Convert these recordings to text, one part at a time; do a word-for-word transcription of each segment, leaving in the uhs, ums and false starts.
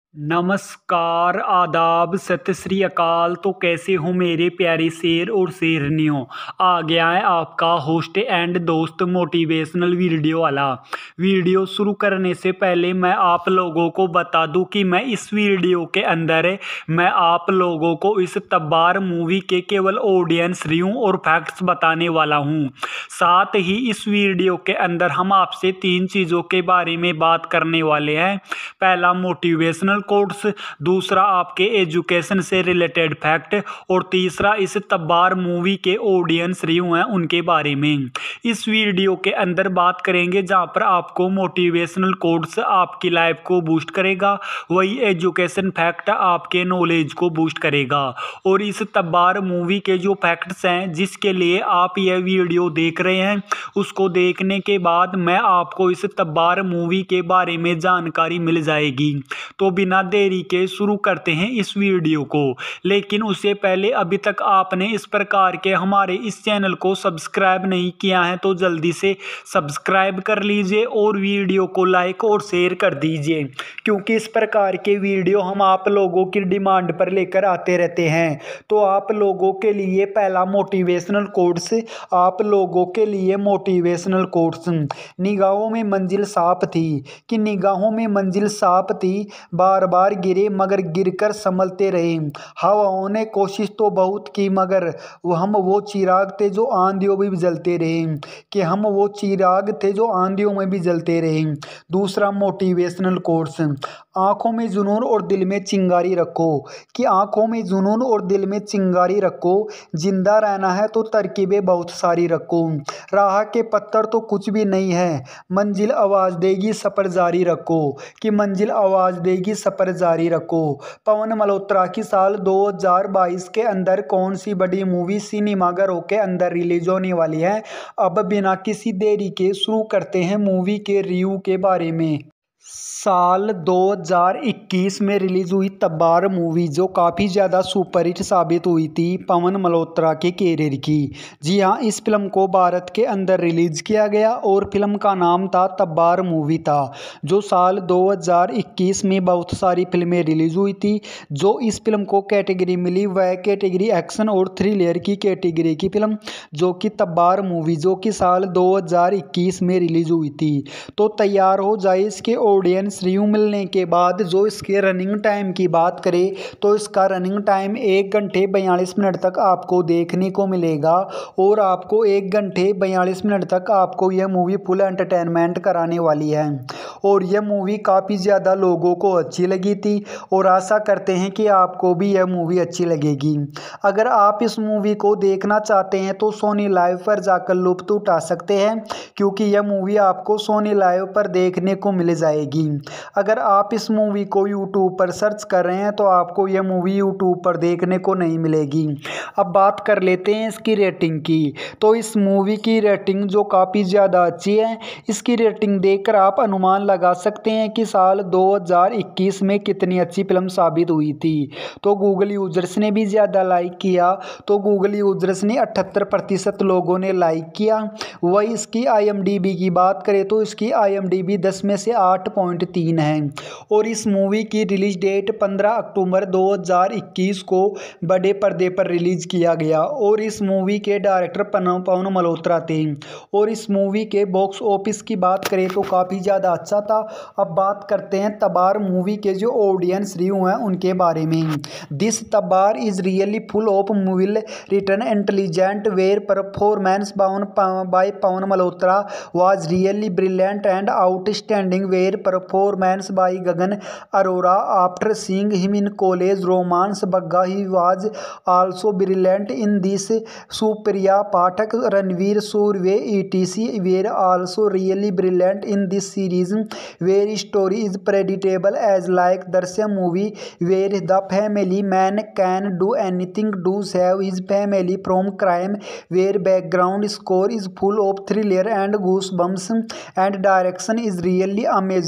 नमस्कार, आदाब, सत श्री अकाल। तो कैसे हो मेरे प्यारे शेर और शेरनियों। आ गया है आपका होस्ट एंड दोस्त मोटिवेशनल वीडियो वाला। वीडियो शुरू करने से पहले मैं आप लोगों को बता दूं कि मैं इस वीडियो के अंदर मैं आप लोगों को इस तब्बार मूवी के केवल ऑडियंस रिव्यू और फैक्ट्स बताने वाला हूं। साथ ही इस वीडियो के अंदर हम आपसे तीन चीज़ों के बारे में बात करने वाले हैं। पहला, मोटिवेशनल कोट्स, दूसरा आपके एजुकेशन से रिलेटेड फैक्ट और तीसरा इस तब्बार मूवी के ऑडियंस रिव्यू हैं उनके बारे में। इस वीडियो के अंदर बात करेंगे जहां पर आपको मोटिवेशनल कोट्स आपकी लाइफ को बूस्ट करेगा, वही एजुकेशन फैक्ट आपके नॉलेज को बूस्ट करेगा। और इस तब्बार मूवी के जो फैक्ट्स हैं जिसके लिए आप यह वीडियो देख रहे हैं, उसको देखने के बाद मैं आपको इस तब्बार मूवी के बारे में जानकारी मिल जाएगी। तो बिना देरी के शुरू करते हैं इस वीडियो को। लेकिन उससे पहले अभी तक आपने इस प्रकार के हमारे इस चैनल को सब्सक्राइब नहीं किया है तो जल्दी से सब्सक्राइब कर लीजिए और वीडियो को लाइक और शेयर कर दीजिए, क्योंकि इस प्रकार के वीडियो हम आप लोगों की डिमांड पर लेकर आते रहते हैं। तो आप लोगों के लिए पहला मोटिवेशनल कोट्स, आप लोगों के लिए मोटिवेशनल कोट्स। निगाहों में मंजिल साफ थी कि निगाहों में मंजिल साफ थी, बार बार गिरे मगर गिरकर संभलते रहे। हवाओं ने कोशिश तो बहुत की मगर वो हम वो चिराग थे जो आंधियों में भी जलते रहे कि हम वो चिराग थे जो आंधियों में भी जलते रहे। दूसरा मोटिवेशनल कोट्स, आंखों में जुनून और दिल में चिंगारी रखो कि आंखों में जुनून और दिल में चिंगारी रखो। जिंदा रहना है तो तरकीबें बहुत सारी रखो। राह के पत्थर तो कुछ भी नहीं है, मंजिल आवाज देगी सफर जारी रखो कि मंजिल आवाज देगी सफर जारी रखो। पवन मल्होत्रा की साल दो हज़ार बाईस के अंदर कौन सी बड़ी मूवी सिनेमाघरों के अंदर रिलीज होने वाली है। अब बिना किसी देरी के शुरू करते हैं मूवी के रिव्यू के बारे में। साल दो हज़ार इक्कीस में रिलीज हुई तब्बार मूवी जो काफ़ी ज़्यादा सुपरहिट साबित हुई थी पवन मल्होत्रा के कैरियर की। जी हाँ, इस फिल्म को भारत के अंदर रिलीज किया गया और फिल्म का नाम था तब्बार मूवी था। जो साल दो हज़ार इक्कीस में बहुत सारी फिल्में रिलीज हुई थी। जो इस फिल्म को कैटेगरी मिली वह कैटेगरी एक्शन और थ्रिलर की कैटेगरी की फिल्म जो कि तब्बार मूवी जो कि साल दो हज़ार इक्कीस में रिलीज हुई थी। तो तैयार हो जाए इसके ऑडियंस रिव्यू मिलने के बाद। जो इसके रनिंग टाइम की बात करें तो इसका रनिंग टाइम एक घंटे बयालीस मिनट तक आपको देखने को मिलेगा और आपको एक घंटे बयालीस मिनट तक आपको यह मूवी फुल एंटरटेनमेंट कराने वाली है। और यह मूवी काफ़ी ज़्यादा लोगों को अच्छी लगी थी और आशा करते हैं कि आपको भी यह मूवी अच्छी लगेगी। अगर आप इस मूवी को देखना चाहते हैं तो सोनी लाइव पर जाकर लुत्फ उठा सकते हैं, क्योंकि यह मूवी आपको सोनी लाइव पर देखने को मिल जाएगी। अगर आप इस मूवी को यूट्यूब पर सर्च कर रहे हैं तो आपको यह मूवी यूट्यूब पर देखने को नहीं मिलेगी। अब बात कर लेते हैं इसकी रेटिंग की। तो इस मूवी की रेटिंग जो काफ़ी ज़्यादा अच्छी है, इसकी रेटिंग देखकर आप अनुमान लगा सकते हैं कि साल दो हज़ार इक्कीस में कितनी अच्छी फिल्म साबित हुई थी। तो गूगल यूजर्स ने भी ज़्यादा लाइक किया, तो गूगल यूजर्स ने अठहत्तर प्रतिशत लोगों ने लाइक किया। वही इसकी आई एम डी बी की बात करें तो इसकी आई एम डी बी दस में से आठ पॉइंट तीन है। और इस मूवी की रिलीज डेट पंद्रह अक्टूबर दो हज़ार इक्कीस को बड़े पर्दे पर रिलीज किया गया और इस मूवी के डायरेक्टर पवन मल्होत्रा थे। और इस मूवी के बॉक्स ऑफिस की बात करें तो काफ़ी ज़्यादा अच्छा था। अब बात करते हैं तब्बार मूवी के जो ऑडियंस रिव्यू हैं उनके बारे में। This Tabbar is really full of मूविल written intelligent where performance by Pawan Malhotra was really brilliant and outstanding where performance by Gagan Arora after seeing him in college romance Bagga he was also brilliant in this. Supriya Pathak, Ranveer Surve etc were also really brilliant in this series where story is predictable as like Darsya movie where the family man can do anything to save his family from crime where background score is full of thriller and goosebumps and direction is really amazing.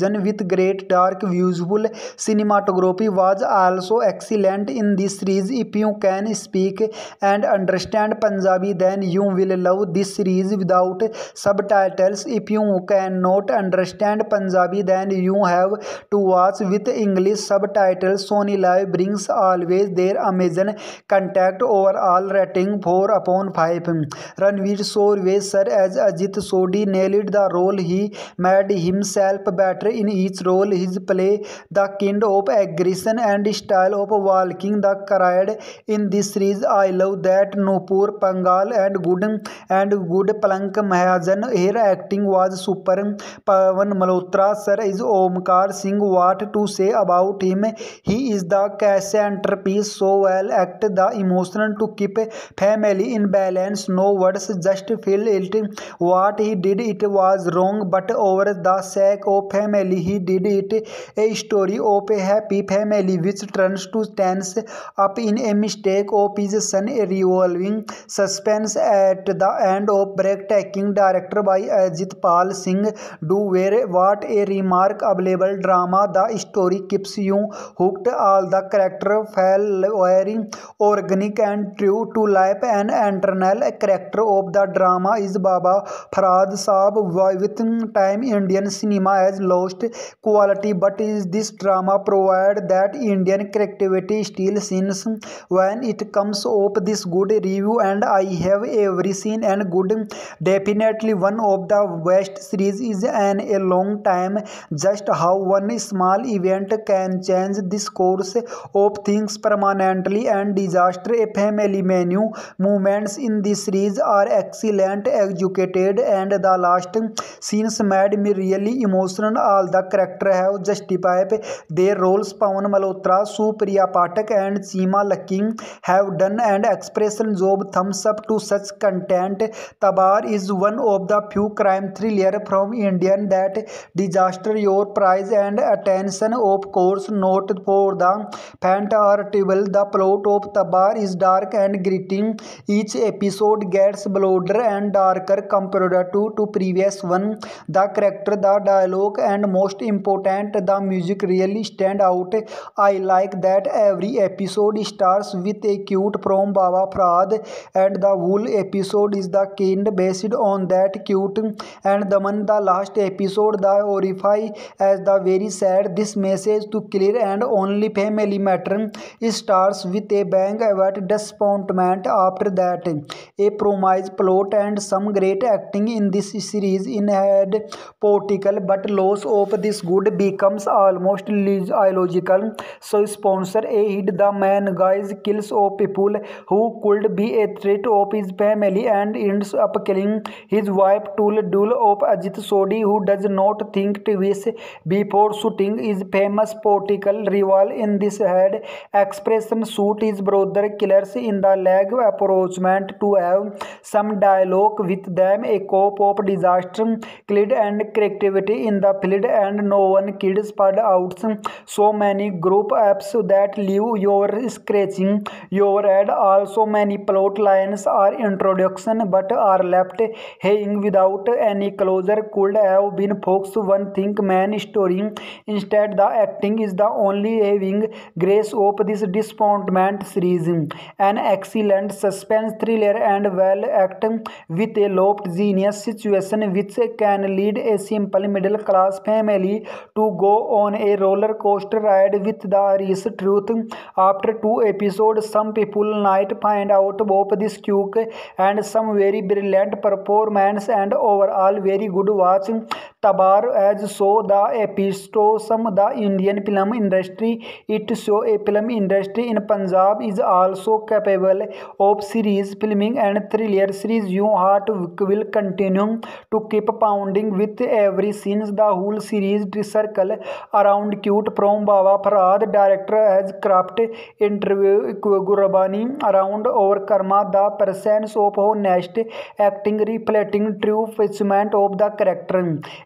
vision with great dark visual cinematography was also excellent in this series. If you can speak and understand Punjabi, then you will love this series without subtitles. If you cannot understand Punjabi, then you have to watch with English subtitles. Sony Live brings always their amazing contact. Overall rating four upon five. Ranveer Sawhney sir as Ajit Sodhi nailed the role. He made himself better in each role. His play, the kind of aggression and style of walking the crowd in this series. I love that Nupur Pangal and good and good Palank Mahajan. Her acting was super. Pawan Malhotra sir is Omkar Singh. What to say about him? He is the centerpiece. So well acted, the emotion to keep family in balance. No words, just feel it. What he did, it was wrong, but over the sake of family, he did it. A story of a happy family which turns to tense up in a mistake of his son. A revolving suspense at the end of breathtaking. Director by Ajit Pal Singh. Do wear what a remarkable drama. The story keeps you hooked. All the characters feel very organic and true to life. An internal character of the drama is Baba Farhad Saab. With time, Indian cinema has lost quality, but is this drama provide that Indian creativity still scenes when it comes up this good review, and I have every scene and good. Definitely one of the best series is in a long time. Just how one small event can change this course of things permanently and disaster. A family menu moments in this series are excellent, executed, and the last scenes made me really emotional. All the characters have justified their roles. Pawan Malhotra, Supriya Pathak, and Seema Lakki have done an expression job. Thumbs up to such content. Tabar is one of the few crime thriller from Indian that disaster your prize and attention. Of course, not for the faint or terrible. The plot of Tabar is dark and gritty. Each episode gets bolder and darker compared to, to previous one. The character, the dialogue, and most important, the music really stand out. I like that every episode starts with a quote from Baba Farhad, and the whole episode is the kind based on that quote. And the one the last episode, the horrify as the very sad. This message to clear and only family matter. It starts with a bang about disappointment. After that, a promise plot and some great acting in this series. In head political, but loss of this good becomes almost illogical. So sponsor a hit. The man guys kills of people who could be a threat of his family and ends up killing his wife to duel of Ajit Sodhi, who does not think twice before shooting his famous political rival. In this head expression shoot his brother killers in the leg. Approachment to have some dialogue with them. A cop of disaster killed and creativity in the field, and no one kids spread out. So many group apps that leave your scratching your head. Also many plot lines are introduction but are left hanging without any closure. Could have been focused one thing main story. Instead, the acting is the only having grace of this disappointment series. An excellent suspense thriller and well acted with a low genius situation which can lead a simple middle class family to go on a roller coaster ride with the real truth. After two episodes, some people might find out about this quick and some very brilliant performance and overall very good watch. Tabar as so the epitome the Indian film industry. It show a film industry in Punjab is also capable of series filming and thriller series. Your heart will continue to keep pounding with every scene. The whole series circle around cute from Baba Farhad. Director has crafted interview Gurbani around our karma. The presence of honest acting reflecting true fulfillment of the character.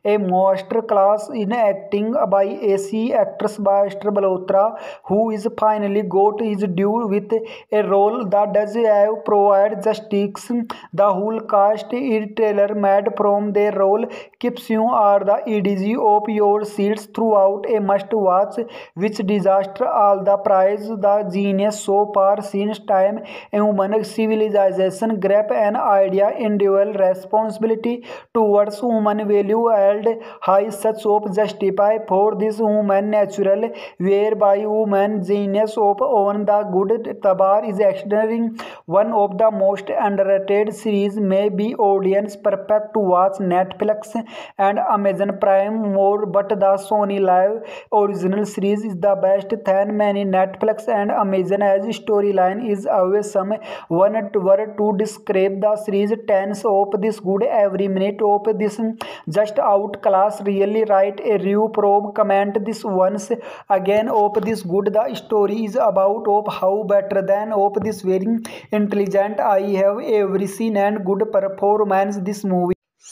a master class in acting by A C actress Bhaskar Malhotra, who is finally got his due with a role that does have provide justice. The whole cast is tailor-made from their role, keeps you at the edge of your seats throughout. A must-watch. Which disaster all the prize the genius so far since time human civilization grab an idea individual responsibility towards human value held high such of justify for this human natural whereby human genius of own the good. Tabar is extraordinary, one of the most underrated series, may be audience perfect to watch Netflix and Amazon Prime more, but the Sony Live original series is the best than many Netflix and Amazon as storyline is always some one word to describe the series. Tens of this good, every minute of this just outclass. Really write a review probe comment this once again of this good. The story is about of how better than of this very intelligent I have ever seen and good performance this movie.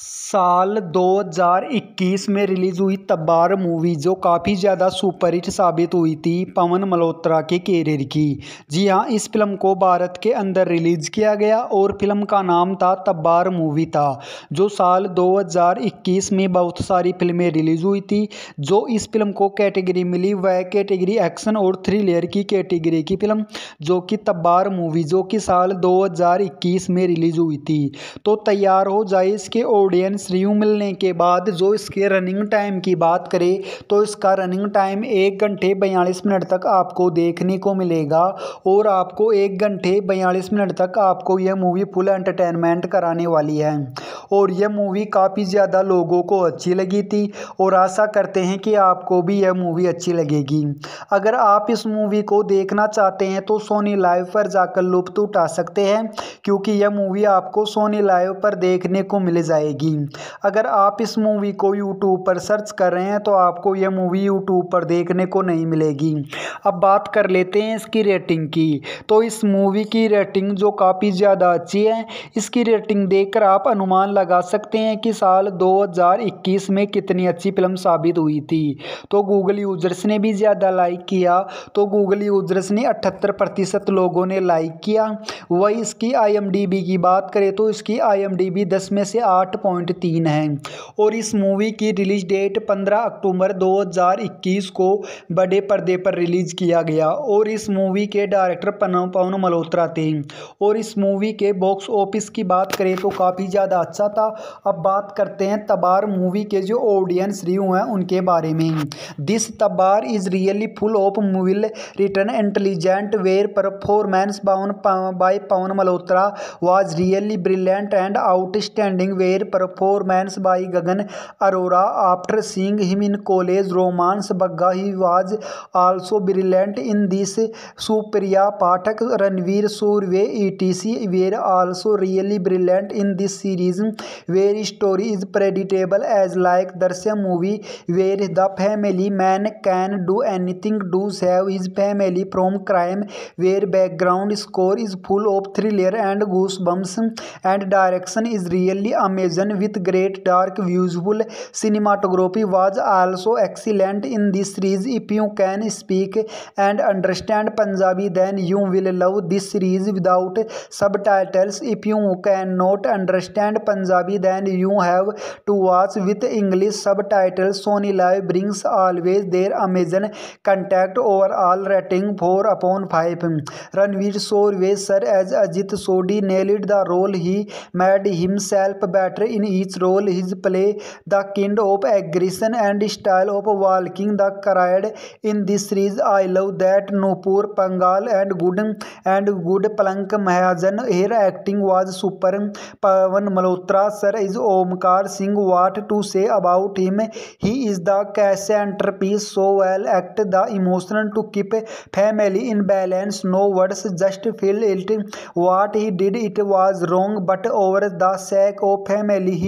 साल दो हज़ार इक्कीस में release हुई तब्बार movie जो काफ़ी ज़्यादा superhit साबित हुई थी पवन मल्होत्रा के कैरियर की। जी हाँ, इस फिल्म को भारत के अंदर रिलीज़ किया गया और फिल्म का नाम था तब्बार मूवी था, जो साल दो हज़ार इक्कीस में बहुत सारी फिल्में रिलीज़ हुई थी। जो इस फिल्म को कैटेगरी मिली वह कैटेगरी एक्शन और थ्रिलर की कैटेगरी की फिल्म जो कि तब्बार मूवी जो कि साल दो हज़ार इक्कीस में रिलीज़ हुई थी। तो तैयार हो जाए इसके ऑडियंस रिव्यू मिलने के बाद। जो इसके रनिंग टाइम की बात करें तो इसका रनिंग टाइम एक घंटे बयालीस मिनट तक आपको देखने को मिलेगा और आपको एक घंटे बयालीस मिनट तक आपको यह मूवी फुल एंटरटेनमेंट कराने वाली है। और यह मूवी काफ़ी ज़्यादा लोगों को अच्छी लगी थी और आशा करते हैं कि आपको भी यह मूवी अच्छी लगेगी। अगर आप इस मूवी को देखना चाहते हैं तो सोनी लाइव पर जाकर लुत्फ उठा सकते हैं, क्योंकि यह मूवी आपको सोनी लाइव पर देखने को मिल जाएगी। अगर आप इस मूवी को यूट्यूब पर सर्च कर रहे हैं तो आपको यह मूवी यूट्यूब पर देखने को नहीं मिलेगी। अब बात कर लेते हैं इसकी रेटिंग की। तो इस मूवी की रेटिंग जो काफ़ी ज़्यादा अच्छी है, इसकी रेटिंग देखकर आप अनुमान लगा सकते हैं कि साल दो हज़ार इक्कीस में कितनी अच्छी फिल्म साबित हुई थी। तो गूगल यूजर्स ने भी ज़्यादा लाइक किया, तो गूगल यूजर्स ने अठहत्तर प्रतिशत लोगों ने लाइक किया। वही इसकी आई एम डी बी की बात करें तो इसकी आई एम डी बी दस में से आठ पॉइंट तीन है। और इस मूवी की रिलीज डेट पंद्रह अक्टूबर दो हज़ार इक्कीस को बड़े पर्दे पर रिलीज किया गया और इस मूवी के डायरेक्टर पवन मल्होत्रा थे। और इस मूवी के बॉक्स ऑफिस की बात करें तो काफ़ी ज़्यादा अच्छा था। अब बात करते हैं तब्बार मूवी के जो ऑडियंस रिव्यू हैं उनके बारे में। This Tabbar is really full of मूविल written intelligent where performance by Pawan Malhotra was really brilliant and outstanding where performance by Gagan Arora. After seeing him in college romance Bagga, he was also brilliant in this. Supriya Pathak, Ranveer Surve et cetera were also really brilliant in this series, where story is predictable as like Darsya movie where the family man can do anything to save his family from crime, where background score is full of thriller and goosebumps, and direction is really amazing with great dark visual cinematography was also excellent in this series. If you can speak and understand Punjabi then you will love this series without subtitles. If you cannot understand Punjabi then you have to watch with English subtitles. Sony Live brings always their Amazon contact. Overall rating four upon five. Ranveer Surve sir as Ajit Sodhi nailed the role. He made himself better in each role. His play the kind of aggression and style of walking the crowd in this series. I love that Nupur Pangal and good and good Palank Mahajan. Her acting was super. Pavan Malhotra sir is Omkar Singh. What to say about him? He is the centerpiece. So well act the emotion to keep family in balance. No words, just feel it. What he did it was wrong, but over the sake of family he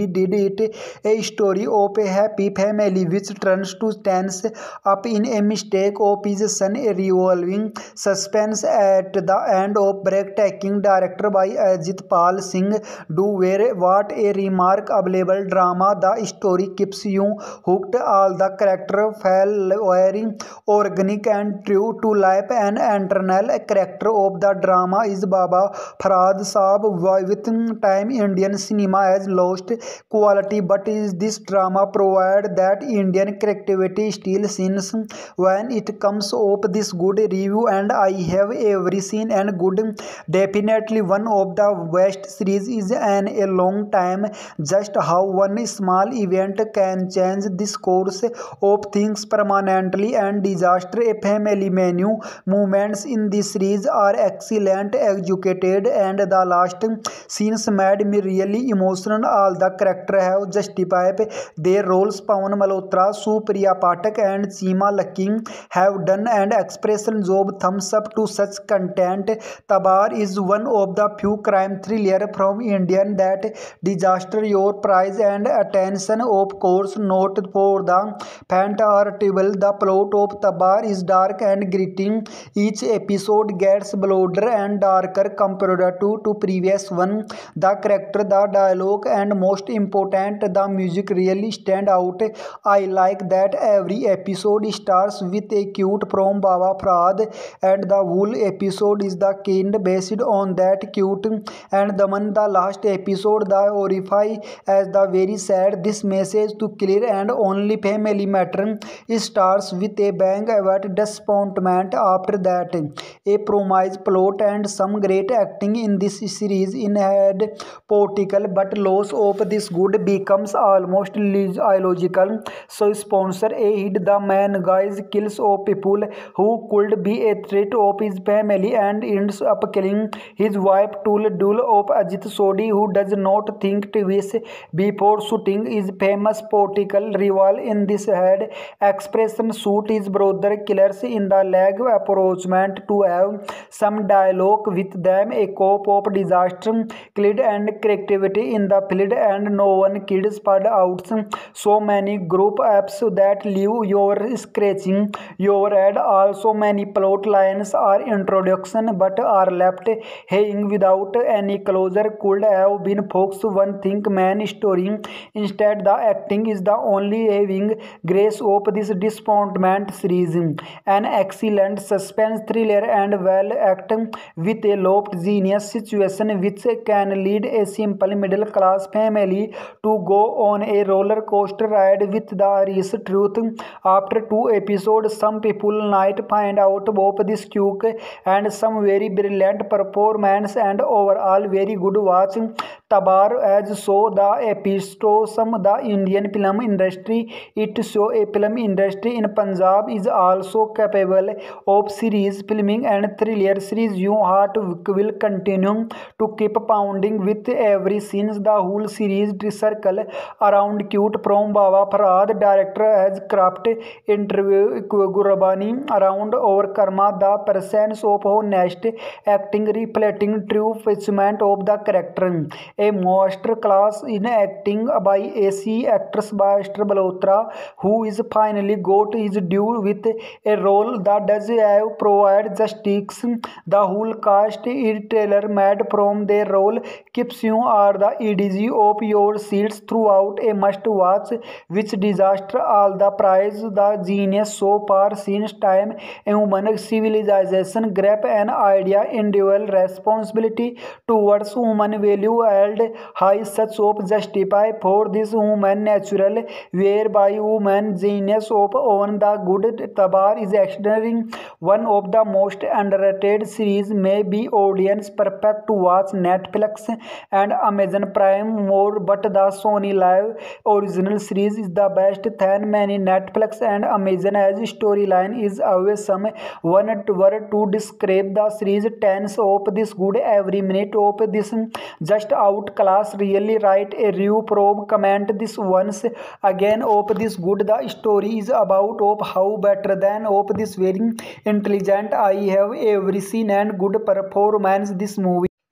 he did it a story of a happy family which turns to tense up in a mistake of his son, a revolving suspense at the end of breathtaking, directed by Ajit Pal Singh. Do where what a remarkable drama. The story keeps you hooked. All the characters feel very organic and true to life. An internal character of the drama is Baba Farhad Saab. With time, Indian cinema has lost quality, but is this drama provide that Indian creativity still shines when it comes up this good review, and I have every scene and good. Definitely one of the best series is an a long time. Just how one small event can change this course of things permanently, and disaster a family menu. Moments in this series are excellent, executed, and the last scenes made me really emotional. All the characters have justified their roles. Pawan Malhotra, Supriya Pathak, and Seema Lakki have done an expression job. Thumbs up to such content. Tabar is one of the few crime thriller from Indian that disaster your prize and attention. Of course, not for the faint or table. The plot of Tabar is dark and gritty. Each episode gets bolder and darker compared to, to previous one. The character, the dialogue, and most important, the music really stand out. I like that every episode starts with a cute from Baba Farhad, and the whole episode is the kind based on that cute. And the one the last episode, the horrify as the very sad. This message to clear and only family matter. It starts with a bang about disappointment. After that, a promise plot and some great acting in this series. In head political, but loss of this good becomes almost illogical. So sponsor a hit. The man guys kills of people who could be a threat of his family and ends up killing his wife. Tool duel of Ajit Sodhi, who does not think twice before shooting his famous political rival. In this head expression shoot his brother killers in the leg. Approachment to have some dialogue with them. A cop of disaster killed and creativity in the field, and no one kid spread out. So many group apps that leave your scratching your head. Also many plot lines are introduction but are left hanging without any closure. Could have been focused one thing main story. Instead the acting is the only having grace of this disappointment series. An excellent suspense thriller and well acted with a low genius situation which can lead a simple middle class family to go on a roller coaster ride with the real truth. After two episodes, some people might find out both this cute and some very brilliant performance, and overall very good watch. Tabar as so the epitome the Indian film industry. It show a film industry in Punjab is also capable of series filming and thriller series. Your heart will continue to keep pounding with every scene. The whole series circle around cute from Baba Farhad. Director has crafted interview Gurbani around our karma. The presence of honest acting reflecting true fulfillment of the character. A master class in acting by A C actress Bhaskar Malhotra, who is finally got his due with a role that does have provide justice. The whole cast is tailor-made from their role, keeps you at the edge of your seats throughout. A must-watch. Which disaster all the prize. The genius so far since time human civilization grab an idea, individual responsibility towards human value held high, such of justify for this human natural whereby human genius of own the good. Tabar is extraordinary, one of the most underrated series, may be audience perfect to watch Netflix and Amazon Prime more, but the Sony Live original series is the best. Than many Netflix and Amazon as storyline is always some one word to describe the series. Tens of this good, every minute of this just outclass. Really write a review, probe, comment this once again of this good. The story is about of how better than of this very intelligent. I have every scene and good performance this movie.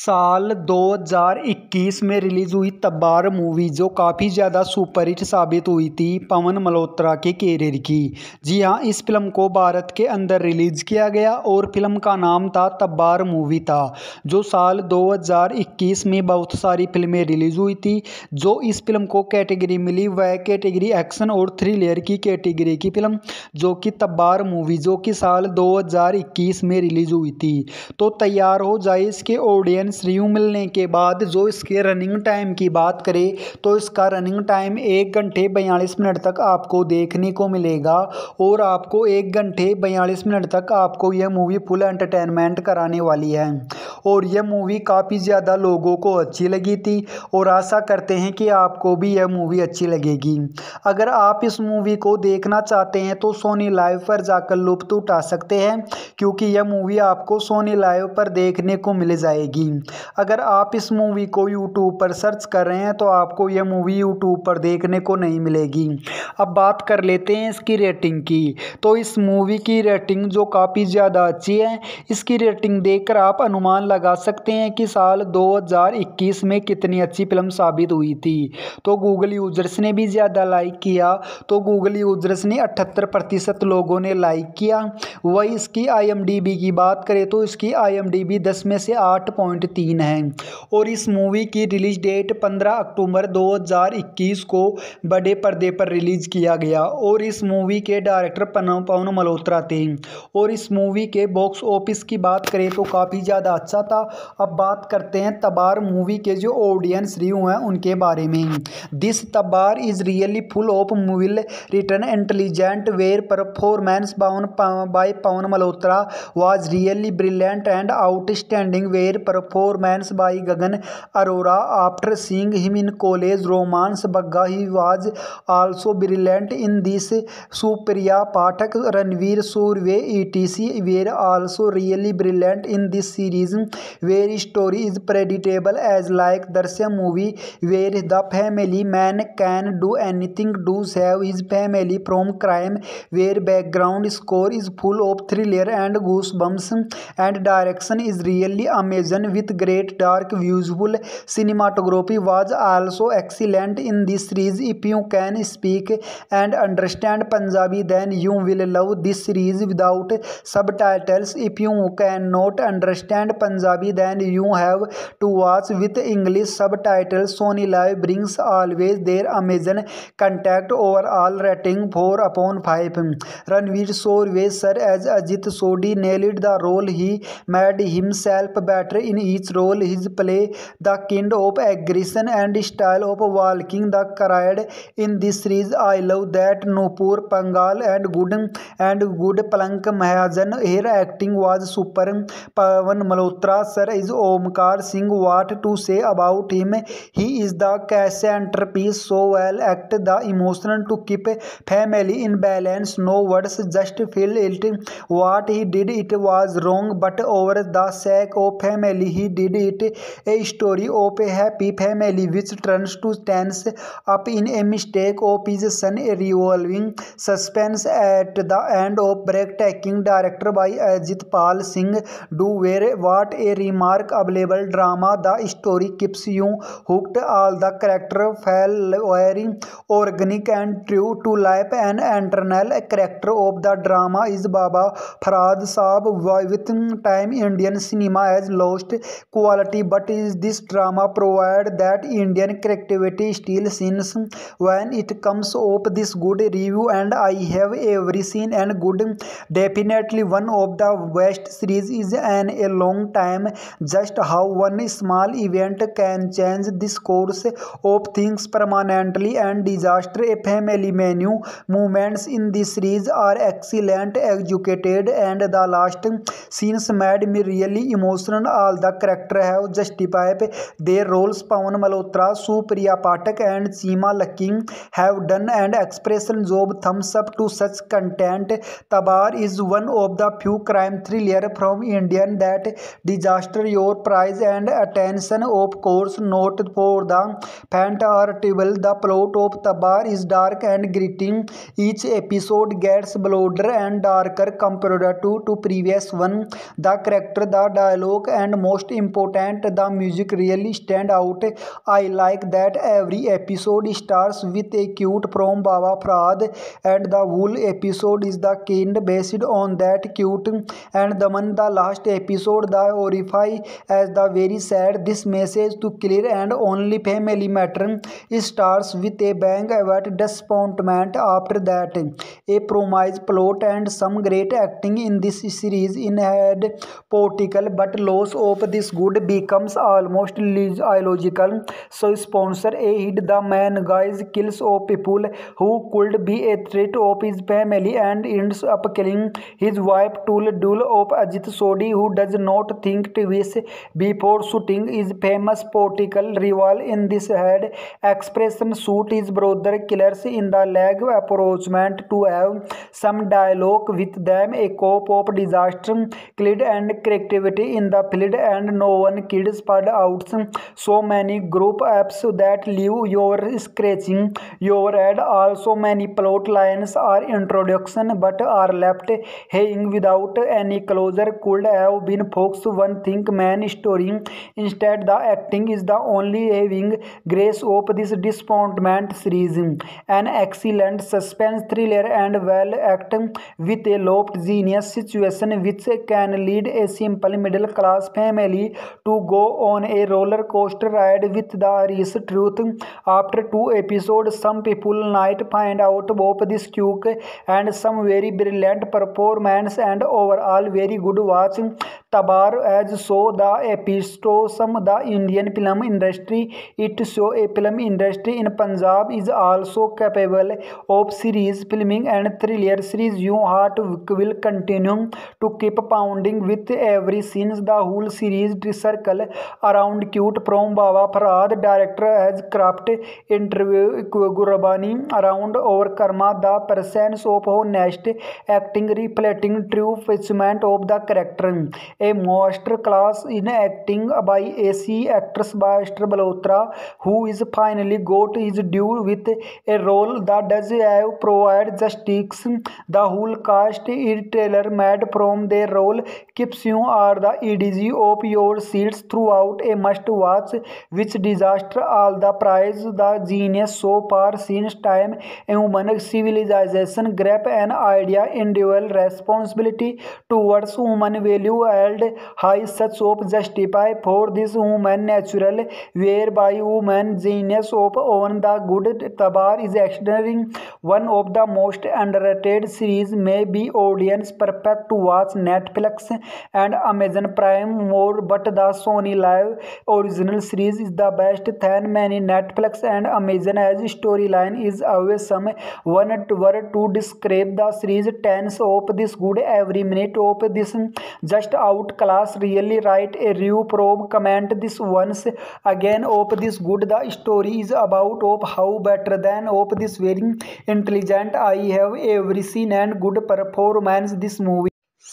साल दो हज़ार इक्कीस में release हुई तब्बार movie जो काफ़ी ज़्यादा superhit साबित हुई थी पवन मल्होत्रा के कैरियर की। जी हाँ, इस फिल्म को भारत के अंदर रिलीज़ किया गया और फिल्म का नाम था तब्बार मूवी था, जो साल दो हज़ार इक्कीस में बहुत सारी फिल्में रिलीज़ हुई थी। जो इस फिल्म को कैटेगरी मिली वह कैटेगरी एक्शन और थ्रिलर की कैटेगरी की फिल्म जो कि तब्बार मूवी जो कि साल दो हज़ार इक्कीस में रिलीज़ हुई थी। तो तैयार हो जाए इसके ऑडियंस रिव्यू मिलने के बाद। जो इसके रनिंग टाइम की बात करें तो इसका रनिंग टाइम एक घंटे बयालीस मिनट तक आपको देखने को मिलेगा और आपको एक घंटे बयालीस मिनट तक आपको यह मूवी फुल एंटरटेनमेंट कराने वाली है। और यह मूवी काफ़ी ज़्यादा लोगों को अच्छी लगी थी और आशा करते हैं कि आपको भी यह मूवी अच्छी लगेगी। अगर आप इस मूवी को देखना चाहते हैं तो सोनी लाइव पर जाकर लुत्फ़ उठा सकते हैं, क्योंकि यह मूवी आपको सोनी लाइव पर देखने को मिल जाएगी। अगर आप इस मूवी को यूट्यूब पर सर्च कर रहे हैं तो आपको यह मूवी यूट्यूब पर देखने को नहीं मिलेगी। अब बात कर लेते हैं इसकी रेटिंग की। तो इस मूवी की रेटिंग जो काफ़ी ज़्यादा अच्छी है, इसकी रेटिंग देखकर आप अनुमान लगा सकते हैं कि साल दो हज़ार इक्कीस में कितनी अच्छी फिल्म साबित हुई थी। तो गूगल यूजर्स ने भी ज़्यादा लाइक किया, तो गूगल यूजर्स ने अठहत्तर प्रतिशत लोगों ने लाइक किया। वही इसकी आई एम डी बी की बात करें तो इसकी आई एम डी बी दस में से आठ पॉइंट तीन है। और इस मूवी की रिलीज डेट पंद्रह अक्टूबर दो हज़ार इक्कीस को बड़े पर्दे पर रिलीज किया गया और इस मूवी के डायरेक्टर पवन मल्होत्रा थे। और इस मूवी के बॉक्स ऑफिस की बात करें तो काफ़ी ज़्यादा अच्छा था। अब बात करते हैं तब्बार मूवी के जो ऑडियंस रिव्यू हैं उनके बारे में। This Tabbar is really full of मूविल written intelligent where performance by Pawan Malhotra was really brilliant and outstanding where performance by Gagan Arora. After seeing him in college romance Bagga, he was also brilliant in this. Supriya Pathak, Ranveer Surve et cetera were also really brilliant in this series, where story is predictable as like Darsya movie where the family man can do anything to save his family from crime, where background score is full of thriller and goosebumps, and direction is really amazing with great dark visual. Cinematography was also excellent in this series. If you can speak and understand Punjabi then you will love this series without subtitles. If you cannot understand Punjabi then you have to watch with English subtitles. Sony Live brings always their amazing contact. Overall rating four upon five. Ranveer Surve sir as Ajit Sodhi nailed the role. He made himself better in each role. His play the kind of aggression and style of walking the crowd in this series. I love that Nupur Pangal and good and good Palank Mahajan. Her acting was super. Pavan Malhotra sir is Omkar Singh. What to say about him? He is the centerpiece, so well act the emotion to keep family in balance. No words, just feel it. What he did it was wrong, but over the sake of family he did it. A story of a happy family which turns to tense up in a mistake of his son. A revolving suspense at the end of breathtaking. Director by Ajit Pal Singh. Do where what a remarkable drama. The story keeps you hooked. All the characters feel very organic and true to life. An internal character of the drama is Baba Farhad Saab. With time Indian cinema has lost quality, but is this drama provide that Indian creativity still shines when it comes up this good review, and I have every seen and good. Definitely one of the best series is in a long time. Just how one small event can change this course of things permanently and disaster. A family menu moments in this series are excellent, executed, and the last scenes made me really emotional. All the characters have justified their roles. Pawan Malhotra, Supriya Pathak, and Seema Lakki have done an exceptional job. Thumbs up to such content. Thabbar is one of the few crime thriller from Indian that disaster your prize and attention. Of course, not for the faint or terrible. The plot of Thabbar is dark and gritty. Each episode gets bolder and darker compared to, to previous one. The character, the dialogue and most important the music really stand out. I like that every episode starts with a quote from Baba Farhad and the whole episode is the kind based on that cute and the one the last episode the horrify as the very sad. This message to clear and only family matter starts with a bang about disappointment after that. A promise plot and some great acting in this series in had political but loss of this good becomes almost illogical. So sponsor a hit the man guys kills of people who could be a threat of his family and ends up killing his wife Tul Dul of Ajit Sodhi, who does not think twice before shooting his famous political rival. In this head expression shoot his brother killers in the leg approachment to have some dialogue with them, a cop of disaster killed and creativity in the field and no one kids spread out so many group apps that leave your scratching your head. Also many plot lines are introduction but are left hanging without any closure, could have been Fox one think main story. Instead the acting is the only having grace of this disappointment series. An excellent suspense thriller and well acted with a looped genius situation which can lead a simple middle class family to go on a roller coaster ride with the harsh truth. After two episodes some people might find out of this quick and some very brilliant performance and overall very good watch. Tabar as so the epitome the Indian film industry. It show a film industry in Punjab is also capable of series filming and thriller series. Your heart will continue to keep pounding with every scene. The whole series circle around cute from Baba Farhad. Director has crafted interview Gurbani around over Karma, the presence of honest acting reflecting true fulfillment of the character. A master class in acting by A C actress Bahester Malhotra, who is finally got his due with a role that does have provide justice. The whole cast is tailor-made from their role, keeps you are the edge of your seats throughout. A must-watch which disaster all the prize. The genius so far since time human civilization grab an idea individual responsibility towards human value held high such of justify for this human natural whereby human genius of own the good. Tabar is extraordinary, one of the most underrated series, may be audience perfect to watch Netflix and Amazon Prime more, but the Sony Live original series is the best than many Netflix and Amazon as storyline is always some one word to describe the series. Tens of this good, every minute of this just outclass. Really write a review probe comment this once again of this good. The story is about of how better than of this very intelligent I have ever seen and good performance this movie.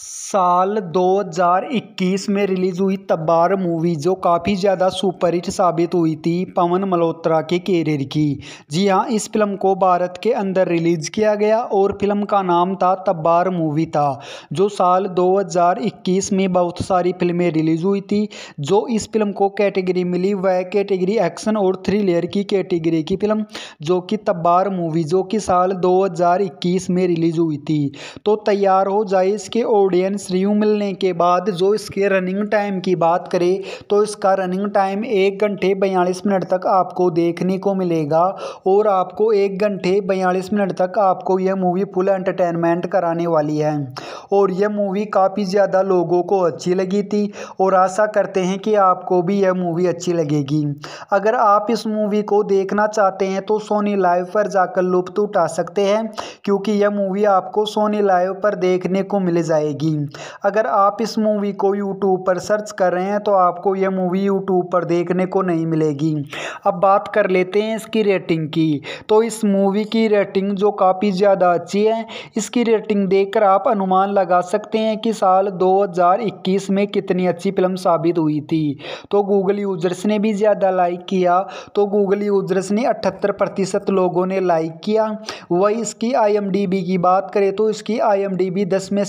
साल दो हज़ार इक्कीस में release हुई तब्बार movie जो काफ़ी ज़्यादा superhit साबित हुई थी पवन मल्होत्रा के कैरियर की। जी हाँ, इस फिल्म को भारत के अंदर रिलीज़ किया गया और फिल्म का नाम था तब्बार मूवी था, जो साल दो हज़ार इक्कीस में बहुत सारी फिल्में रिलीज़ हुई थी। जो इस फिल्म को कैटेगरी मिली वह कैटेगरी एक्शन और थ्रिलर की कैटेगरी की फिल्म जो कि तब्बार मूवी जो कि साल दो हज़ार इक्कीस में रिलीज़ हुई थी। तो तैयार हो जाए इसके ऑडियंस रिव्यू मिलने के बाद। जो इसके रनिंग टाइम की बात करें तो इसका रनिंग टाइम एक घंटे बयालीस मिनट तक आपको देखने को मिलेगा और आपको एक घंटे बयालीस मिनट तक आपको यह मूवी फुल एंटरटेनमेंट कराने वाली है और यह मूवी काफ़ी ज़्यादा लोगों को अच्छी लगी थी और आशा करते हैं कि आपको भी यह मूवी अच्छी लगेगी। अगर आप इस मूवी को देखना चाहते हैं तो सोनी लाइव पर जाकर लुत्फ उठा सकते हैं क्योंकि यह मूवी आपको सोनी लाइव पर देखने को मिल जाएगी। अगर आप इस मूवी को यूट्यूब पर सर्च कर रहे हैं तो आपको यह मूवी यूट्यूब पर देखने को नहीं मिलेगी। अब बात कर लेते हैं इसकी रेटिंग की। तो इस मूवी की रेटिंग जो काफ़ी ज़्यादा अच्छी है, इसकी रेटिंग देखकर आप अनुमान लगा सकते हैं कि साल दो हज़ार इक्कीस में कितनी अच्छी फिल्म साबित हुई थी। तो गूगल यूजर्स ने भी ज़्यादा लाइक किया, तो गूगल यूजर्स ने अठहत्तर प्रतिशत लोगों ने लाइक किया। वही इसकी आई एम डी बी की बात करें तो इसकी आई एम डी बी दस में से आठ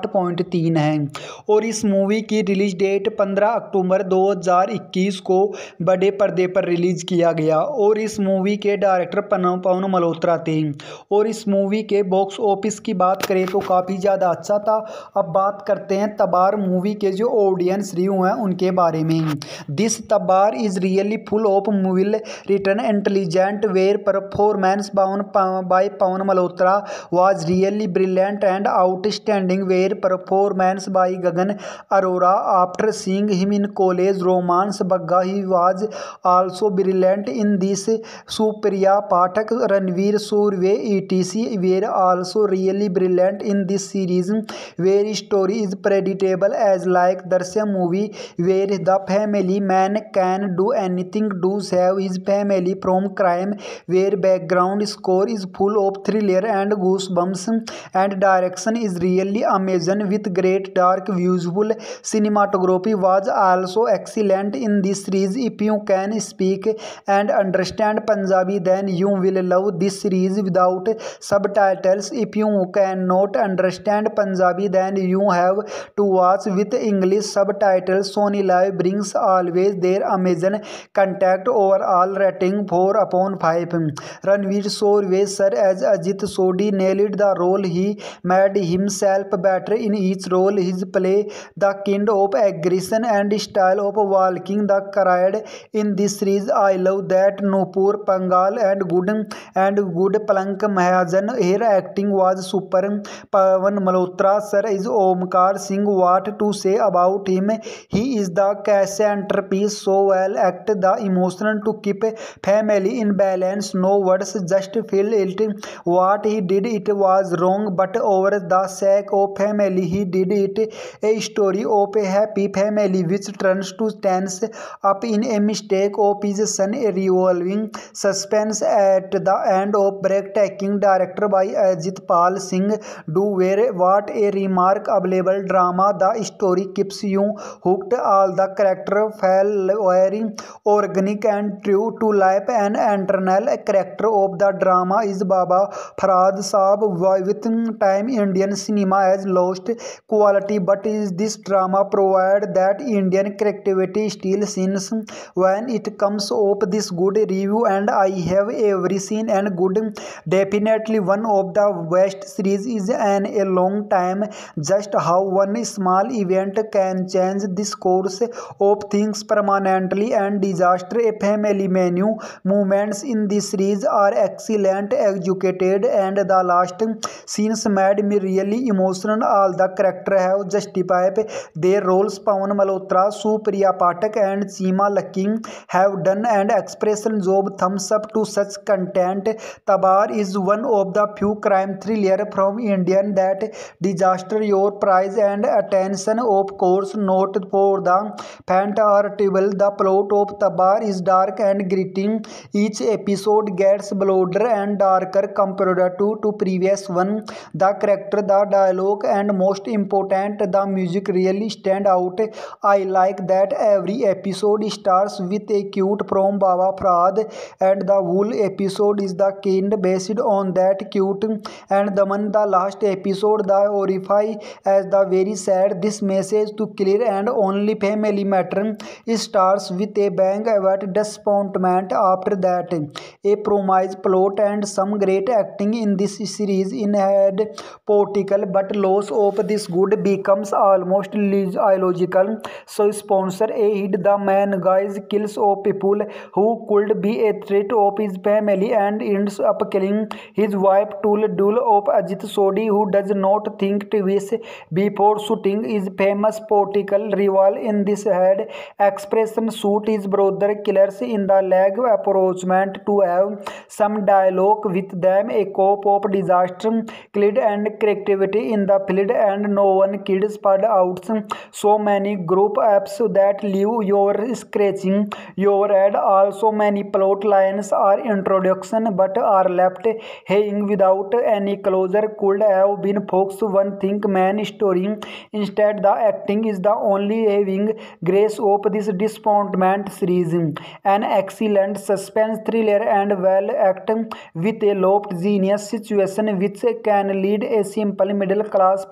पॉइंट तीन है और इस मूवी की रिलीज डेट पंद्रह अक्टूबर दो हज़ार इक्कीस को बड़े पर्दे पर रिलीज किया गया और इस मूवी के डायरेक्टर पवन मल्होत्रा थे। और इस मूवी के बॉक्स ऑफिस की बात करें तो काफ़ी ज़्यादा अच्छा था। अब बात करते हैं तबार मूवी के जो ऑडियंस रिव्यू हैं उनके बारे में। This Tabbar is really full of मूविल written intelligent where performance by Pawan Malhotra was really brilliant and outstanding where performance by Gagan Arora after seeing him in college romance Bagga he was also brilliant in this. Supriya Pathak, Ranveer Surve etc were also really brilliant in this series where story is predictable as like Darsya movie where the family man can do anything to save his family from crime where background score is full of thriller and goosebumps and direction is really amazing with great dark visual cinematography was also excellent in this series. If you can speak and understand Punjabi then you will love this series without subtitles. If you cannot understand Punjabi then you have to watch with English subtitles. Sony Live brings always their amazing contact. Overall rating four upon five. Ranveer Surve sir as Ajit Sodhi nailed the role. He made himself better in each role. His play the kind of aggression and style of walking the crowd in this series. I love that Nupur Pangal and good and good Plank Mahajan. Her acting was super. Pavan Malhotra sir is Omkar Singh. What to say about him? He is the centerpiece. So well acted the emotion to keep family in balance. No words, just feel it. What he did it was wrong, but over the sake of family he did it. A story of a happy family which turns to tense up in a mistake of his son. A revolving suspense at the end of breathtaking director by Ajit Pal Singh. Do where what a remarkable drama. The story keeps you hooked. All the character felt very organic and true to life. An internal character of the drama is Baba Farhad Saab. With time Indian cinema has lost quality, but is this drama provide that Indian creativity still scenes when it comes up this good review and I have every scene and good. Definitely one of the best series is an a long time. Just how one small event can change this course of things permanently and disaster. A family menu moments in this series are excellent, educated, and the last scenes made me really emotional. All the characters have justified their roles. Pawan Malhotra, Supriya Pathak, and Seema Lakki have done an expression job. Thumbs up to such content. Tabar is one of the few crime thriller from Indian that disaster your prize and attention. Of course, not for the faint or terrible. The plot of Tabar is dark and gritty. Each episode gets bolder and darker compared to, to previous one. The character, the dialogue, and most important, the music really stand out. I like that every episode starts with a quote from Baba Farhad and the whole episode is the kind based on that quote. And the one the last episode, the horrify as the very sad. This message to clear and only family matter. It starts with a bang about disappointment. After that, a promise plot and some great acting in this series in head political, but loss of this good becomes almost illogical. So sponsor a hit the man guys kills of people who could be a threat of his family and ends up killing his wife Tul Dul of Ajit Sodhi, who does not think twice before shooting his famous political rival. In this head expression shoot his brother killers in the leg approachment to have some dialogue with them. A cop of disaster killed and creativity in the field and no one kid spud out. So many group apps that leave your scratching your head. Also many plot lines are introduction but are left hanging without any closure. Could have been focused one thing main story. Instead the acting is the only having grace of this disappointment series. An excellent suspense thriller and well acted with a low genius situation which can lead a simple middle class family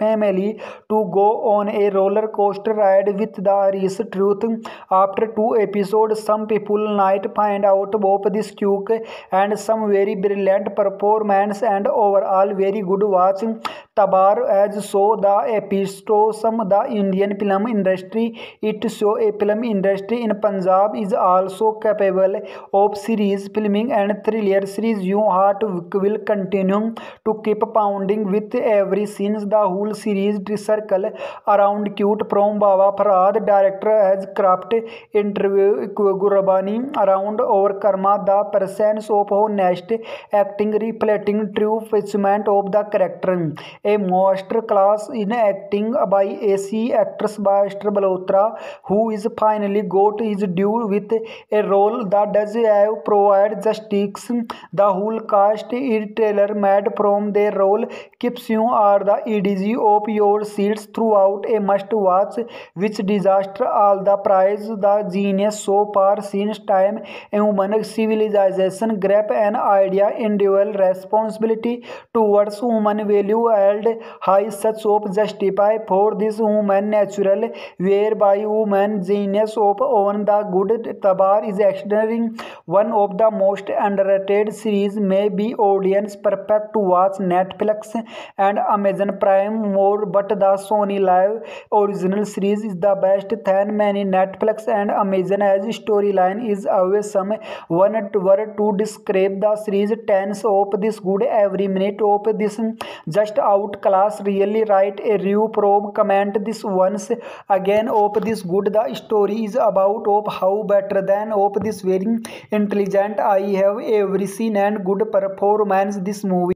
family to go on a roller coaster ride with the Irish truth. After two episodes, some people might find out both this cute and some very brilliant performance and overall very good watch. Tabar as so the epitome the Indian film industry. It show a film industry in Punjab is also capable of series filming and thriller series. Your heart will continue to keep pounding with every scene. The whole series circle around cute from Baba Farhad. Director has crafted interview Gurbani around overcome the presence of honest acting reflecting true fulfillment of the character. A master class in acting by A C actress Bashtra Balhotra, who is finally got his due with a role that does have provide justice. The whole cast is tailor-made from their role, keeps you are the edge of your seats throughout. A must-watch. Which disaster all the prize the genius so far since time human civilization grab an idea individual responsibility towards human value held high such of justify for this human natural whereby human genius of own the good. Tabar is extraordinary, one of the most underrated series, may be audience perfect to watch Netflix and Amazon Prime more, but the Sony Live original series is the best than many Netflix and Amazon as storyline is always some one word to describe the series. Tens of this good, every minute of this just out class. Really write a review probe comment this once again of this good. The story is about of how better than of this very intelligent I have ever seen and good performance this movie.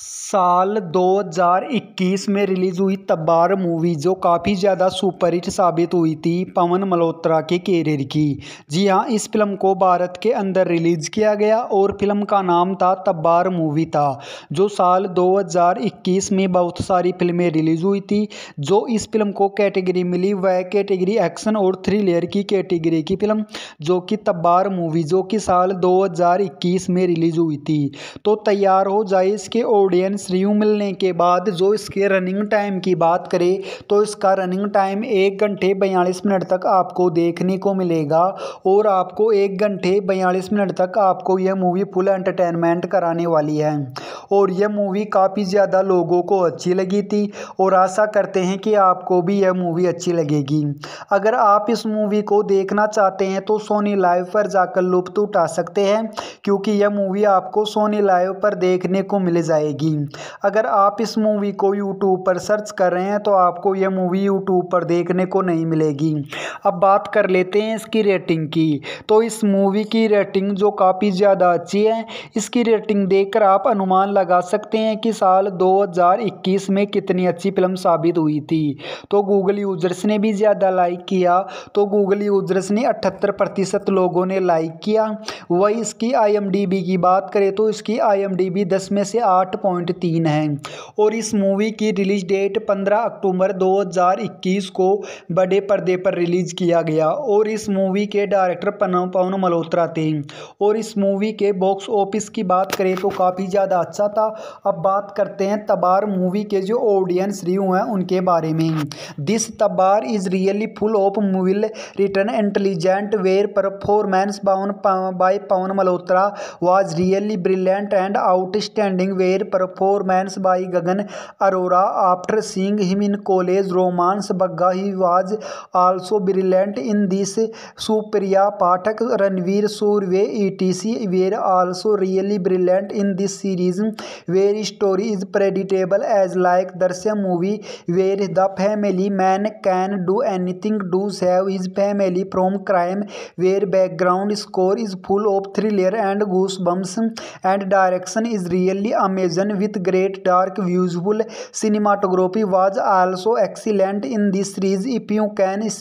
साल दो हज़ार इक्कीस में release हुई तब्बार movie जो काफ़ी ज़्यादा superhit साबित हुई थी पवन मल्होत्रा के कैरियर की। जी हाँ, इस फिल्म को भारत के अंदर रिलीज़ किया गया और फिल्म का नाम था तब्बार मूवी था, जो साल दो हज़ार इक्कीस में बहुत सारी फिल्में रिलीज़ हुई थी। जो इस फिल्म को कैटेगरी मिली वह कैटेगरी एक्शन और थ्रिलर की कैटेगरी की फिल्म जो कि तब्बार मूवी जो कि साल दो हज़ार इक्कीस में रिलीज़ हुई थी। तो तैयार हो जाए इसके ऑडियंस रिव्यू मिलने के बाद। जो इसके रनिंग टाइम की बात करें तो इसका रनिंग टाइम एक घंटे बयालीस मिनट तक आपको देखने को मिलेगा और आपको एक घंटे बयालीस मिनट तक आपको यह मूवी फुल एंटरटेनमेंट कराने वाली है और यह मूवी काफ़ी ज़्यादा लोगों को अच्छी लगी थी और आशा करते हैं कि आपको भी यह मूवी अच्छी लगेगी। अगर आप इस मूवी को देखना चाहते हैं तो सोनी लाइव पर जाकर लुत्फ़ उठा सकते हैं क्योंकि यह मूवी आपको सोनी लाइव पर देखने को मिल जाएगी। अगर आप इस मूवी को यूट्यूब पर सर्च कर रहे हैं तो आपको यह मूवी यूट्यूब पर देखने को नहीं मिलेगी। अब बात कर लेते हैं इसकी रेटिंग की। तो इस मूवी की रेटिंग जो काफ़ी ज़्यादा अच्छी है, इसकी रेटिंग देखकर आप अनुमान लगा सकते हैं कि साल दो हज़ार इक्कीस में कितनी अच्छी फिल्म साबित हुई थी। तो गूगल यूजर्स ने भी ज़्यादा लाइक किया, तो गूगल यूजर्स ने अठहत्तर प्रतिशत लोगों ने लाइक किया। वही इसकी आई एम डी बी की बात करें तो इसकी आई एम डी बी दस में से आठ पॉइंट तीन है और इस मूवी की रिलीज डेट पंद्रह अक्टूबर दो हज़ार इक्कीस को बड़े पर्दे पर रिलीज किया गया और इस मूवी के डायरेक्टर पवन मल्होत्रा थे। और इस मूवी के बॉक्स ऑफिस की बात करें तो काफ़ी ज़्यादा अच्छा था। अब बात करते हैं तब्बार मूवी के जो ऑडियंस रिव्यू हैं उनके बारे में। This Tabbar is really full of मूविल written intelligent where performance by Pawan Malhotra was really brilliant and outstanding where performance by Gagan Arora. After seeing him in college romance Bagga, he was also brilliant in this. Supriya Pathak, Ranveer Surve, et cetera were also really brilliant in this series, where story is predictable as like Darsya movie, where the family man can do anything to save his family from crime, where background score is full of thriller and goosebumps, and direction is really amazing with great dark visual cinematography was also excellent in this series. If you can speak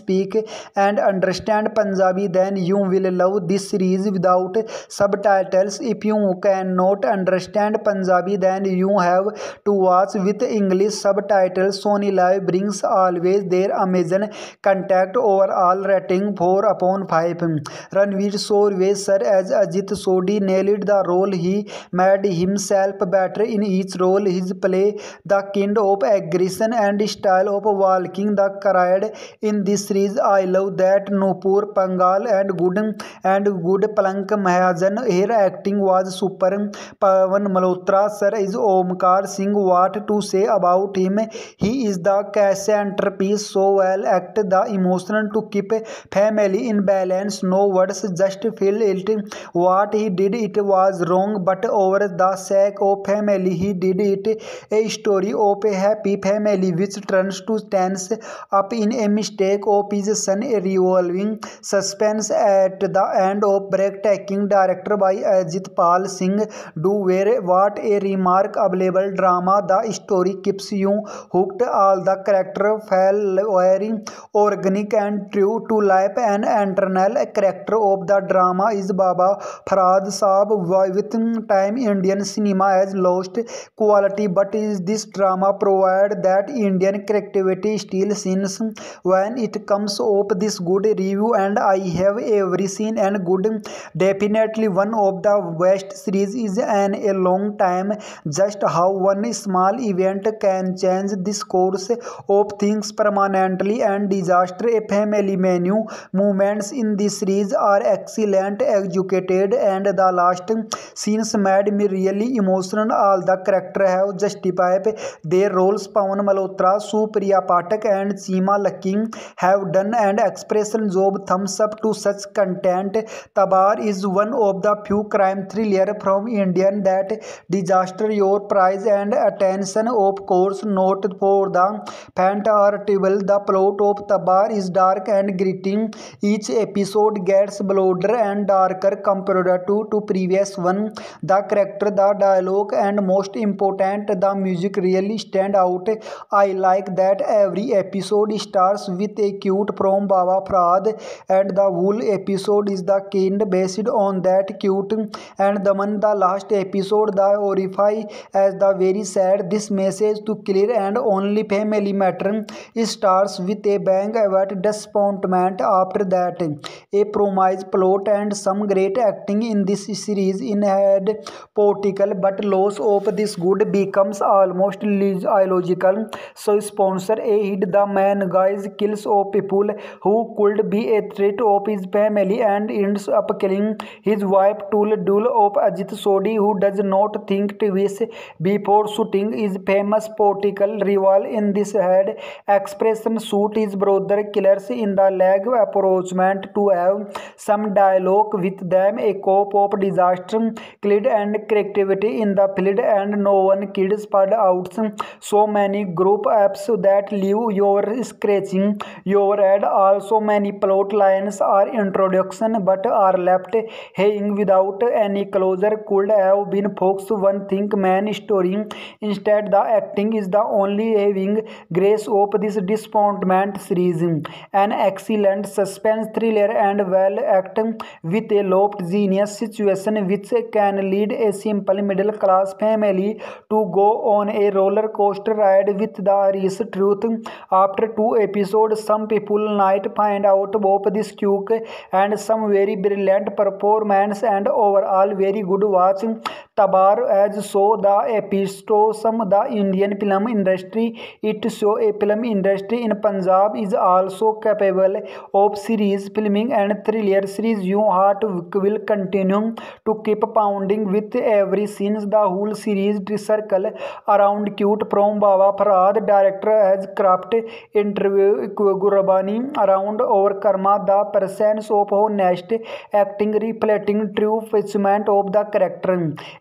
and understand Punjabi, then you will love this series without subtitles. If you cannot understand Punjabi, then you have to watch with English subtitles. Sony Live brings always their Amazon contact. Overall rating four upon five. Ranveer Soorve sir as Ajit Sodhi nailed the role. He made himself better in each role. His play the kind of aggression and style of walking the crowd in this series. I love that Nupur Pangal and good and good Palank Mahajan. Her acting was super. Pawan Malhotra sir is Omkar Singh. What to say about him? He is the centerpiece. So well acted the emotion to keep family in balance. No words, just feel it. What he did it was wrong, but over the sake of family he did it. A story of a happy family which turns to tense up in a mistake of his son. A revolving suspense at the end of breathtaking. Director by Ajit Pal Singh. Do where what a remarkable drama. The story keeps you hooked. All the character felt very organic and true to life. An internal character of the drama is Baba Farhad Saab. With time Indian cinema has lost quality, but is this drama provide that Indian creativity still scenes when it comes up this good review, and I have every scene and good. Definitely one of the best series is an a long time. Just how one small event can change this course of things permanently. And disaster a family menu movements in this series are excellent executed, and the last scenes made me really emotional. All the characters have justified their roles. Pawan Malhotra, Supriya Pathak and Seema Lakki have done an expression job. Thumbs up to such content. Tabar is one of the few crime thriller from Indian that disaster your prize and attention. Of course not for the faint hearted. The plot of Tabar is dark and gritty. Each episode gets bolder and darker compared to, to previous one. The character, the dialogue and most important the music really stand out. I like that every episode starts with a quote from Baba Farhad and the whole episode is the kind based on that quote. And the one the last episode the horrify as the very sad. This message to clear and only family matter. It starts with a bang about disappointment. After that a promise plot and some great acting in this series. In head political, but loss of this good becomes almost illogical. So sponsor a hit the man guys kills of people who could be a threat of his family and ends up killing his wife. Tool duel of Ajit Sodhi, who does not think twice before shooting his famous political rival. In this head expression shoot his brother killers in the leg. Approachment to have some dialogue with them. A cop of disaster killed and creativity in the field and no one kid spread out. So many group apps that leave your scratching your head. Also many plot lines are introduction but are left hanging without any closure. Could have been focused one thing main story. Instead the acting is the only having grace of this disappointment series. An excellent suspense thriller and well acted with a looped genius situation which can lead a simple middle class family to go on a roller coaster ride with the harsh truth. After two episodes some people might find out about this quick and some very brilliant performance and overall very good watch. Tabar as so the episode some the Indian film industry. It show a film industry in Punjab is also capable of series filming and thriller series. Your heart will continue to keep pounding with every scene. The whole series circle around cute from Baba Farhad. Director has crafted interview Gurbani around over karma. The presence of honest acting reflecting true fulfillment of the character.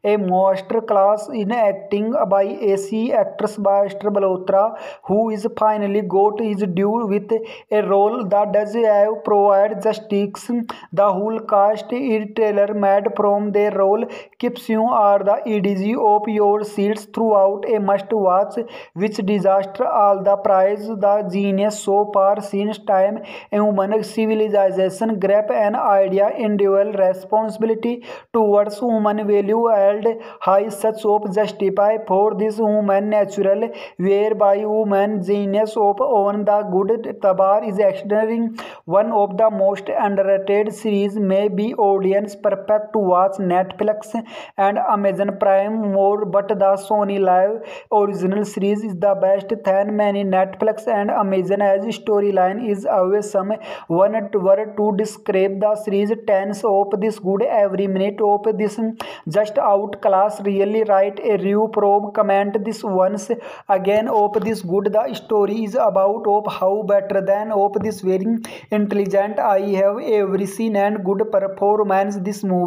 A master class in acting by A C actress Bhaskar Malhotra, who is finally got his due with a role that does have provide justice. The whole cast is tailor-made from their role, keeps you at the edge of your seats throughout a must-watch. Which disaster all the prize the genius so far since time human civilization grab an idea individual responsibility towards human value held high such of justify for this human natural whereby human genius of own the good Tabar is extraordinary. One of the most underrated series may be audience perfect to watch Netflix and Amazon Prime more, but the Sony Live original series is the best than many Netflix and Amazon as storyline is always some one word to describe the series. Tense of this good, every minute of this just outclass. Really write a review from comment this once again of this good. The story is about of how better than of this very intelligent I have ever seen and good performance this movie.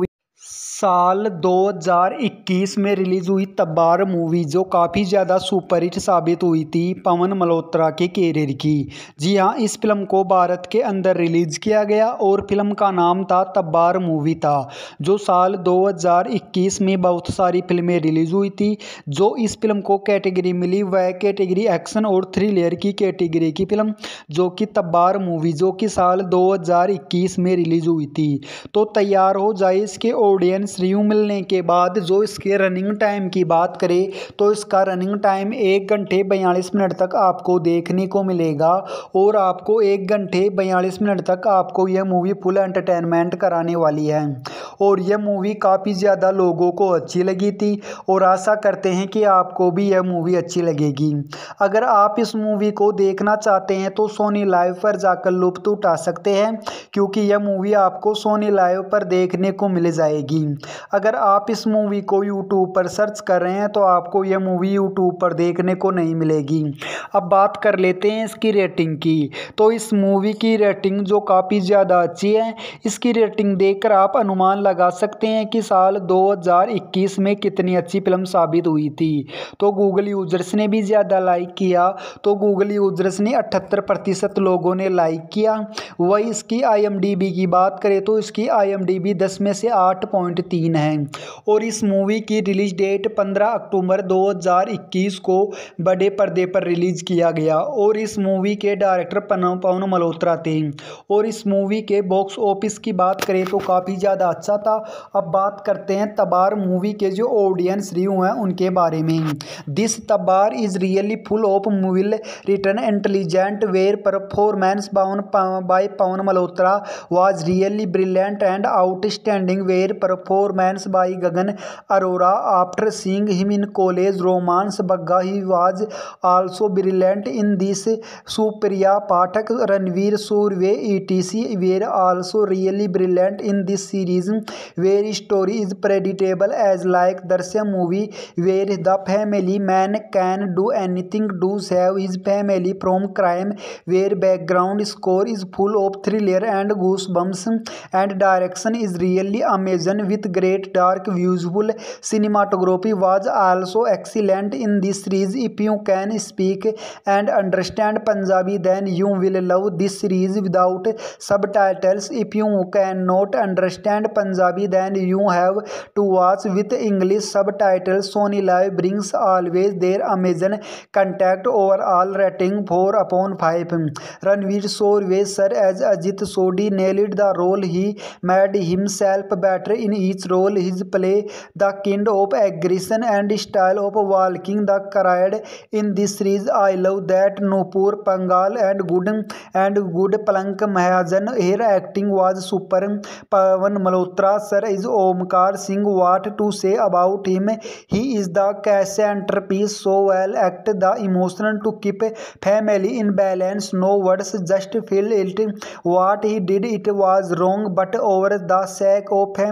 साल दो हज़ार इक्कीस में release हुई तब्बार movie जो काफ़ी ज़्यादा superhit साबित हुई थी पवन मल्होत्रा के कैरियर की। जी हाँ, इस फिल्म को भारत के अंदर रिलीज़ किया गया और फिल्म का नाम था तब्बार मूवी था, जो साल दो हज़ार इक्कीस में बहुत सारी फिल्में रिलीज़ हुई थी। जो इस फिल्म को कैटेगरी मिली वह कैटेगरी एक्शन और थ्रिलर की कैटेगरी की फिल्म जो कि तब्बार मूवी जो कि साल दो हज़ार इक्कीस में रिलीज़ हुई थी। तो तैयार हो जाए इसके ऑडियंस रिव्यू मिलने के बाद। जो इसके रनिंग टाइम की बात करें तो इसका रनिंग टाइम एक घंटे बयालीस मिनट तक आपको देखने को मिलेगा और आपको एक घंटे बयालीस मिनट तक आपको यह मूवी फुल एंटरटेनमेंट कराने वाली है और यह मूवी काफ़ी ज़्यादा लोगों को अच्छी लगी थी और आशा करते हैं कि आपको भी यह मूवी अच्छी लगेगी। अगर आप इस मूवी को देखना चाहते हैं तो सोनी लाइव पर जाकर लुत्फ़ उठा सकते हैं क्योंकि यह मूवी आपको सोनी लाइव पर देखने को मिल जाएगी। अगर आप इस मूवी को यूट्यूब पर सर्च कर रहे हैं तो आपको यह मूवी यूट्यूब पर देखने को नहीं मिलेगी। अब बात कर लेते हैं इसकी रेटिंग की। तो इस मूवी की रेटिंग जो काफ़ी ज़्यादा अच्छी है, इसकी रेटिंग देखकर आप अनुमान लगा सकते हैं कि साल दो हज़ार इक्कीस में कितनी अच्छी फिल्म साबित हुई थी। तो गूगल यूजर्स ने भी ज़्यादा लाइक किया, तो गूगल यूजर्स ने अठहत्तर प्रतिशत लोगों ने लाइक किया। वही इसकी आई एम डी बी की बात करें तो इसकी आई एम डी बी दस में से आठ पॉइंट तीन है और इस मूवी की रिलीज डेट पंद्रह अक्टूबर दो हज़ार इक्कीस को बड़े पर्दे पर रिलीज किया गया और इस मूवी के डायरेक्टर पवन मल्होत्रा थे और इस मूवी के बॉक्स ऑफिस की बात करें तो काफ़ी ज़्यादा अच्छा था। अब बात करते हैं तब्बार मूवी के जो ऑडियंस रिव्यू हैं उनके बारे में। This Tabbar is really full of मूविल written intelligent where performance by Pawan Malhotra was really brilliant and outstanding where performance by Gagan Arora. After seeing him in college romance Bagga, he was also brilliant in this. Supriya Pathak, Ranveer Surve et cetera were also really brilliant in this series where story is predictable as like Darsya movie where the family man can do anything to save his family from crime, where background score is full of thriller and goosebumps and direction is really amazing with great dark visual. Cinematography was also excellent in this series. If you can speak and understand Punjabi then you will love this series without subtitles. If you cannot understand Punjabi then you have to watch with English subtitles. Sony Live brings always their amazing contact. Overall rating four upon five. Ranveer Surve sir as Ajit Sodhi nailed the role. He made himself better in each role. His play the kind of aggression and style of walking the cried in this series. I love that Nupur Pangal and good and good Plank Mahajan. Her acting was super. Pavan Malhotra sir is Omkar Singh. What to say about him? He is the centerpiece. So well act the emotion to keep family in balance. No words, just feel it. What he did it was wrong, but over the sake of family he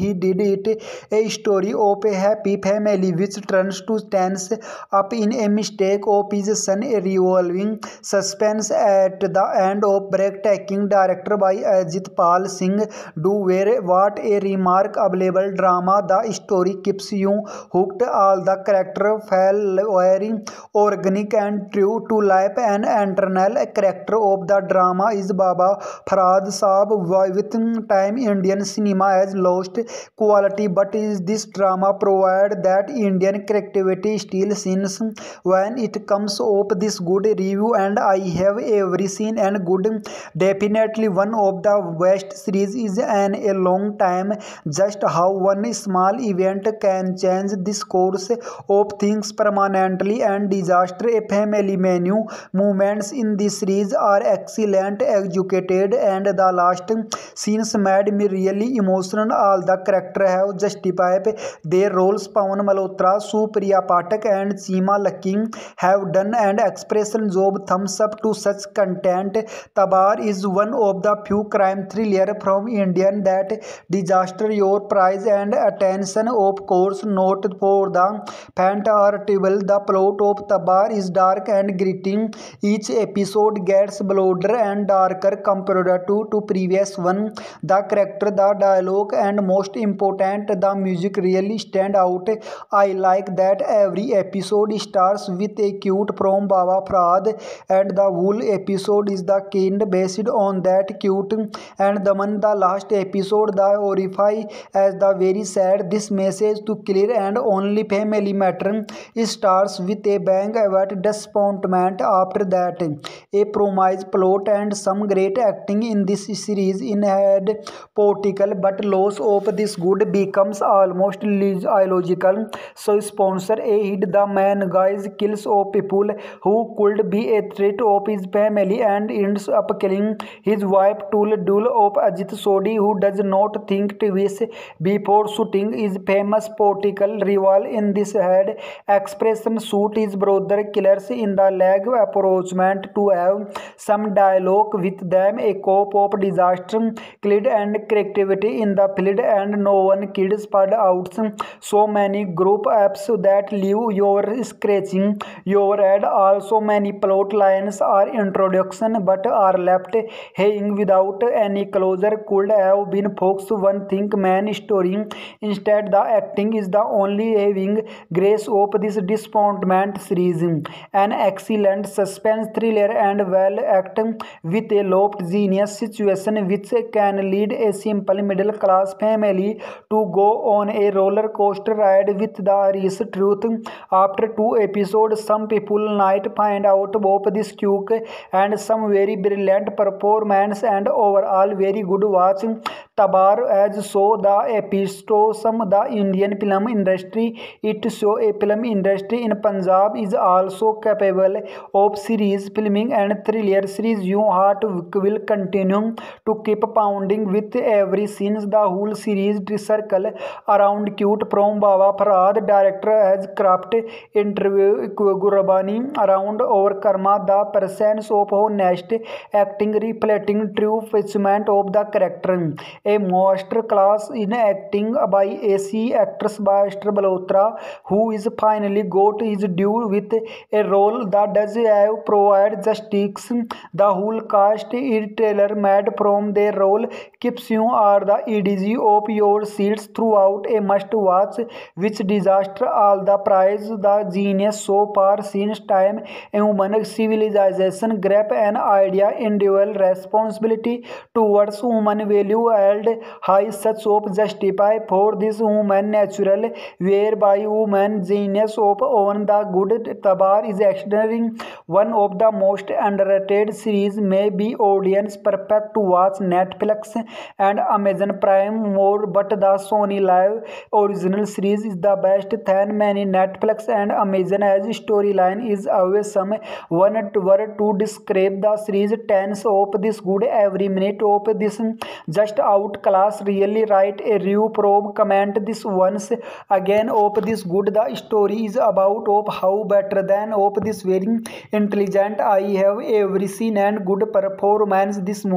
he did it a story of a happy family which turns to tense up in a mistake of his son, a revolving suspense at the end of breathtaking, director by Ajit Pal Singh. Do where what a remarkable drama. The story keeps you hooked. All the characters feel very organic and true to life. An internal character of the drama is Baba Farhad Saab. With time, Indian cinema has lost quality, but is this drama provide that Indian creativity still scenes when it comes up this good review, and I have every scene and good. Definitely one of the best series is in a long time. Just how one small event can change this course of things permanently and disaster. A family menu moments in this series are excellent, executed, and the last scenes made me really emotional. All the characters have justified their roles. Pawan Malhotra, Supriya Pathak, and Seema Lakki have done an expression job. Thumbs up to such content. Tabar is one of the few crime thriller from Indian that disaster your prize and attention. Of course, not for the faint or terrible. The plot of Tabar is dark and gritty. Each episode gets bolder and darker compared to, to previous one. The character, the dialogue, and most important, the music really stand out. I like that every episode starts with a quote from Baba Farhad, and the whole episode is the kind based on that quote. And the one the last episode, the horrify as the very sad. This message to clear and only family matter. It starts with a bang about disappointment. After that, a promise plot and some great acting in this series. In head political, but loss of this good becomes almost illogical. So sponsor a hit. The man guys kills of people who could be a threat of his family and ends up killing his wife Tul Dul of Ajit Sodhi, who does not think twice before shooting his famous political rival. In this head expression shoot his brother killers in the leg approachment to have some dialogue with them. A cop of disaster killed and creativity in the field, and no one kids spud out so many group apps that leave your scratching your head. Also many plot lines are introduction but are left hanging without any closure. Could have been focused one thing main story. Instead the acting is the only having grace of this disappointment series. An excellent suspense thriller and well acted with a looped genius situation which can lead a simple middle class family to go on a roller coaster ride with the harsh truth. After two episodes, some people might find out about this quick and some very brilliant performance and overall very good watch. Tabar as so the epitome the Indian film industry. It show a film industry in Punjab is also capable of series filming and thriller series. Your heart will continue to keep pounding with every scene. The whole series circle around cute from Baba Farhad. Director has crafted interview Gurbani around over karma, the presence of honest acting reflecting true fulfillment of the character. A master class in acting by A C actress Bhaskar Malhotra, who is finally got his due with a role that does have provide justice. The whole cast is tailor made from their role, keeps you are the edge of your seats throughout. A must watch. Which disaster all the prize. The genius so far since time human civilization grab an idea individual responsibility towards human value held high such of justify for this human natural whereby human genius of own the good. Tabar is extraordinary, one of the most underrated series, may be audience perfect to watch Netflix and Amazon Prime more, but the Sony Live original series is the best than many Netflix and Amazon as storyline is always some one word to describe the series. Tens of this good, every minute of this just out class. Really write a review probe comment this once again of this good. The story is about of how better than of this very intelligent. I have every scene and good performance this movie.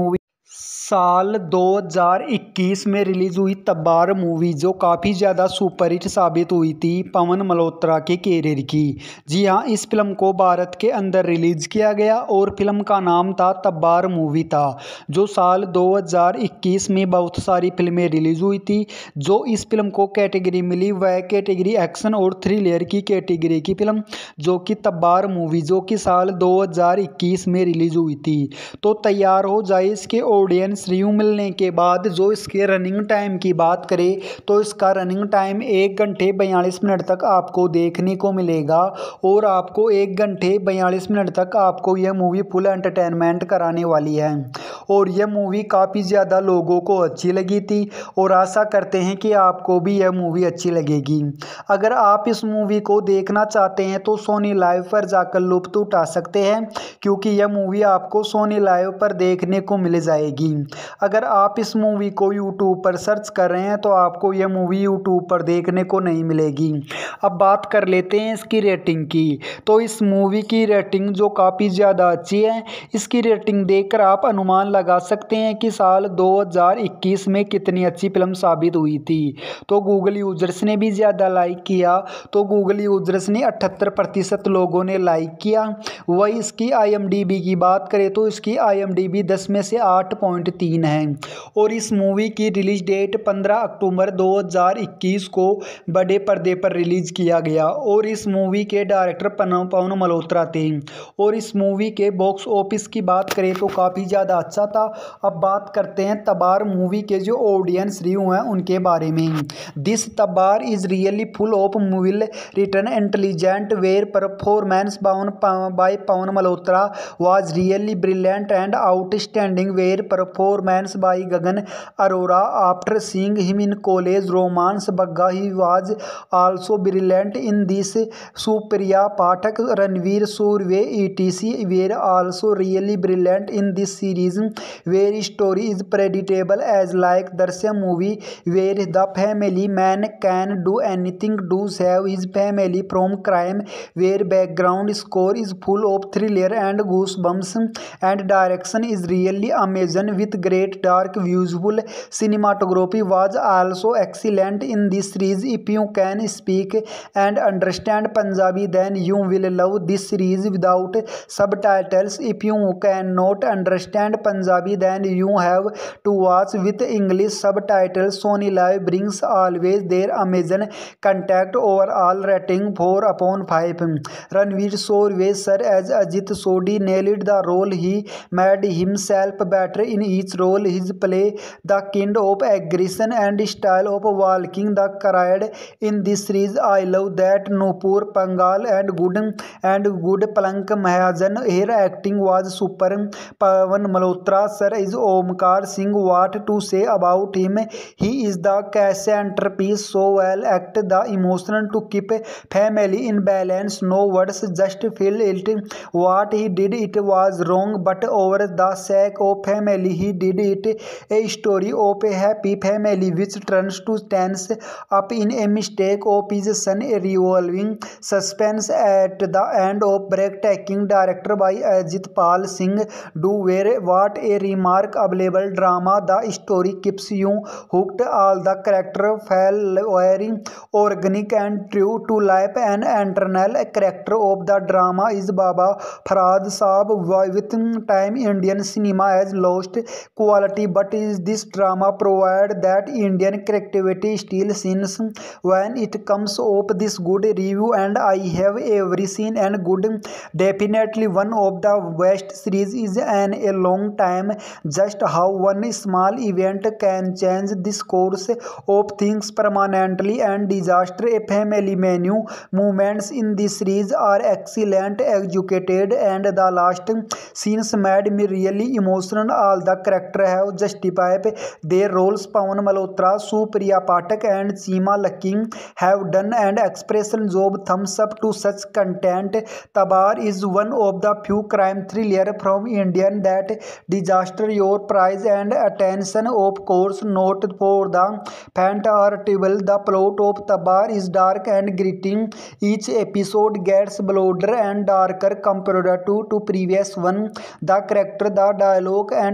साल दो हज़ार इक्कीस में release हुई तब्बार movie जो काफ़ी ज़्यादा superhit साबित हुई थी पवन मल्होत्रा के कैरियर की। जी हाँ, इस फिल्म को भारत के अंदर रिलीज किया गया और फिल्म का नाम था तब्बार मूवी था, जो साल दो हज़ार इक्कीस में बहुत सारी फिल्में रिलीज हुई थी। जो इस फिल्म को कैटेगरी मिली वह कैटेगरी एक्शन और थ्रिलर की कैटेगरी की फिल्म जो कि तब्बार मूवी जो कि साल दो हज़ार इक्कीस में रिलीज हुई थी। तो तैयार हो जाए इसके ऑडियंस रिव्यू मिलने के बाद। जो इसके रनिंग टाइम की बात करें तो इसका रनिंग टाइम एक घंटे बयालीस मिनट तक आपको देखने को मिलेगा और आपको एक घंटे बयालीस मिनट तक आपको यह मूवी फुल एंटरटेनमेंट कराने वाली है। और यह मूवी काफ़ी ज़्यादा लोगों को अच्छी लगी थी और आशा करते हैं कि आपको भी यह मूवी अच्छी लगेगी। अगर आप इस मूवी को देखना चाहते हैं तो सोनी लाइव पर जाकर लुत्फ उठा सकते हैं, क्योंकि यह मूवी आपको सोनी लाइव पर देखने को मिल जाएगी। अगर आप इस मूवी को यूट्यूब पर सर्च कर रहे हैं तो आपको यह मूवी यूट्यूब पर देखने को नहीं मिलेगी। अब बात कर लेते हैं इसकी रेटिंग की। तो इस मूवी की रेटिंग जो काफ़ी ज़्यादा अच्छी है, इसकी रेटिंग देखकर आप अनुमान लगा सकते हैं कि साल दो हज़ार इक्कीस में कितनी अच्छी फिल्म साबित हुई थी। तो गूगल यूजर्स ने भी ज़्यादा लाइक किया, तो गूगल यूजर्स ने अठहत्तर प्रतिशत लोगों ने लाइक किया। वही इसकी आई एम डी बी की बात करें तो इसकी आई एम डी बी दस में से आठ पॉइंट तीन है। और इस मूवी की रिलीज डेट पंद्रह अक्टूबर दो हज़ार इक्कीस को बड़े पर्दे पर रिलीज किया गया और इस मूवी के डायरेक्टर पवन मल्होत्रा थे। और इस मूवी के बॉक्स ऑफिस की बात करें तो काफ़ी ज़्यादा अच्छा था। अब बात करते हैं तब्बार मूवी के जो ऑडियंस रिव्यू हैं उनके बारे में। This Tabbar is really full of मूविल written intelligent where performance by Pawan Malhotra was really brilliant and outstanding where performance by Gagan Arora after seeing him in college romance Bagga he was also brilliant in this. Supriya Pathak, Ranveer Surve etc were also really brilliant in this series where story is predictable as like Darsya movie where the family man can do anything to save his family from crime, where background score is full of thriller and goosebumps and direction is really amazing with great dark visual cinematography was also excellent in this series. If you can speak and understand Punjabi then you will love this series without subtitles. If you cannot understand Punjabi then you have to watch with English subtitles. Sony Live brings always their amazing contact. Overall rating four upon five. Ranveer Surve sir as Ajit Sodhi nailed the role. He made himself better in each role. His play the kind of aggression and style of walking the crowd in this series. I love that Nupur Pangal and good and good Palank Mahajan. Her acting was super. Pavan Malhotra sir is Omkar Singh. What to say about him? He is the centerpiece, so well act the emotion to keep family in balance. No words, just feel it. What he did it was wrong, but over the sake of family he did it. A story of a happy family which turns to tense up in a mistake of his son. A revolving suspense at the end of breathtaking director by Ajit Pal Singh. Do where what a remarkable drama. The story keeps you hooked. All the character felt very organic and true to life. An internal character of the drama is Baba Farhad Saab. With time Indian cinema has lost quality, but is this drama provide that Indian creativity still scenes when it comes up this good review, and I have every scene and good. Definitely one of the best series is an a long time. Just how one small event can change this course of things permanently and disaster. A family menu moments in this series are excellent executed and the last scenes made me really emotional. All the characters have justified their roles. Pawan Malhotra, Supriya Pathak and Seema Lakki have done an expression job. Thumbs up to such content. Tabar is one of the few crime thriller from Indian that disaster your prize and attention. Of course not for the faint or table. The plot of Tabar is dark and gritty. Each episode gets bolder and darker compared to, to previous one. The character, the dialogue and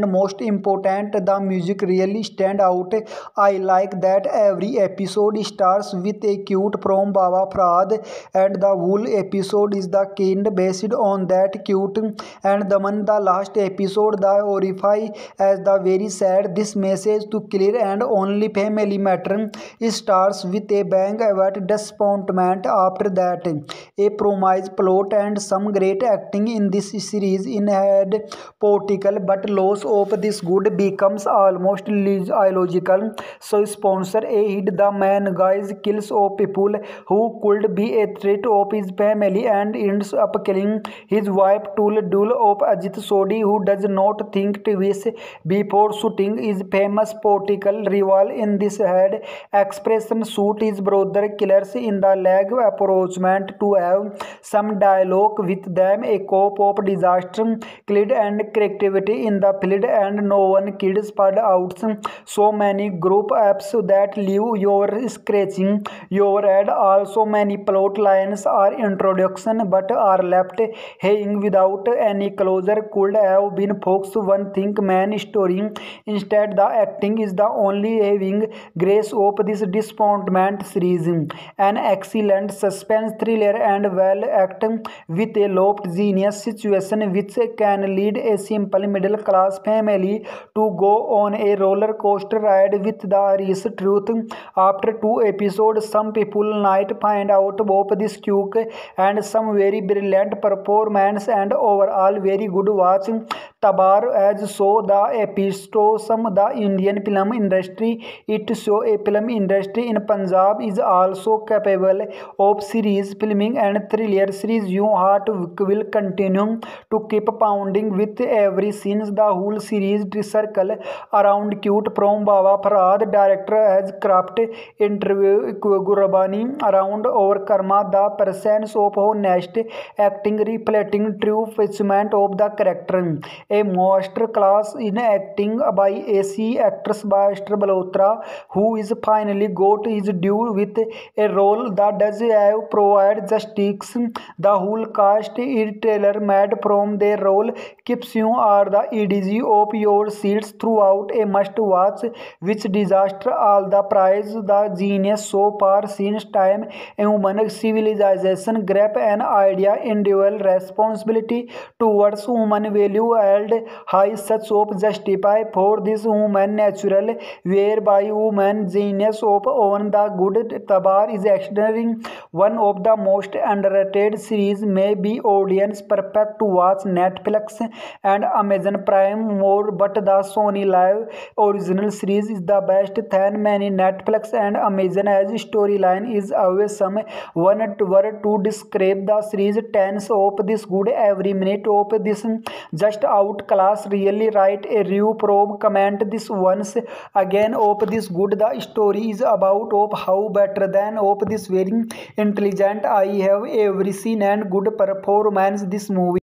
and most important, the music really stand out. I like that every episode starts with a cute from Baba Farhad, and the whole episode is the kind based on that cute. And the one the last episode, the horrify as the very sad. This message to clear and only family matter. It starts with a bang about disappointment. After that, a promise plot and some great acting in this series. In head political, but loss of this good becomes almost illogical. So sponsor a hit. The man guys kills of people who could be a threat of his family and ends up killing his wife Tul Dul of Ajit Sodhi, who does not think twice before shooting his famous political rival. In this head expression shoot his brother killers in the leg approachment to have some dialogue with them. A cop of disaster killed and creativity in the field and no one kids spread out so many group apps that leave your scratching your head. Also many plot lines are introduction but are left hanging without any closure. Could have been focused one think main story. Instead the acting is the only having grace of this disappointment series. An excellent suspense thriller and well acted with a low genius situation which can lead a simple middle class family to go on a roller coaster ride with the harsh truth. After two episodes, some people might find out both this cute and some very brilliant performance and overall very good watch. Tabar as so the epitome the Indian film industry. It show a film industry in Punjab is also capable of series filming and thriller series. Your heart will continue to keep pounding with every scene. The whole series circle around cute from Baba Farhad. Director has crafted interview Gurbani around overkarma the presence of honest acting reflecting true achievement of the character. A master class in acting by A C actress Bhaskar Malhotra, who is finally got his due with a role that does have provide justice. The whole cast is tailor made from their role, keeps you are the edge of your seats throughout. A must watch which disaster all the prize. The genius so far since time human civilization grab an idea individual responsibility towards human value held high such of justify for this human natural whereby human genius of own the good. Tabar is extraordinary, one of the most underrated series, may be audience perfect to watch Netflix and Amazon Prime more, but the Sony Live original series is the best than many Netflix and Amazon as storyline is always some one word to describe the series. Tens of this good, every minute of this just out class. Really write a review probe comment this once again of this good. The story is about of how better than of this very intelligent. I have every scene and good performance this movie.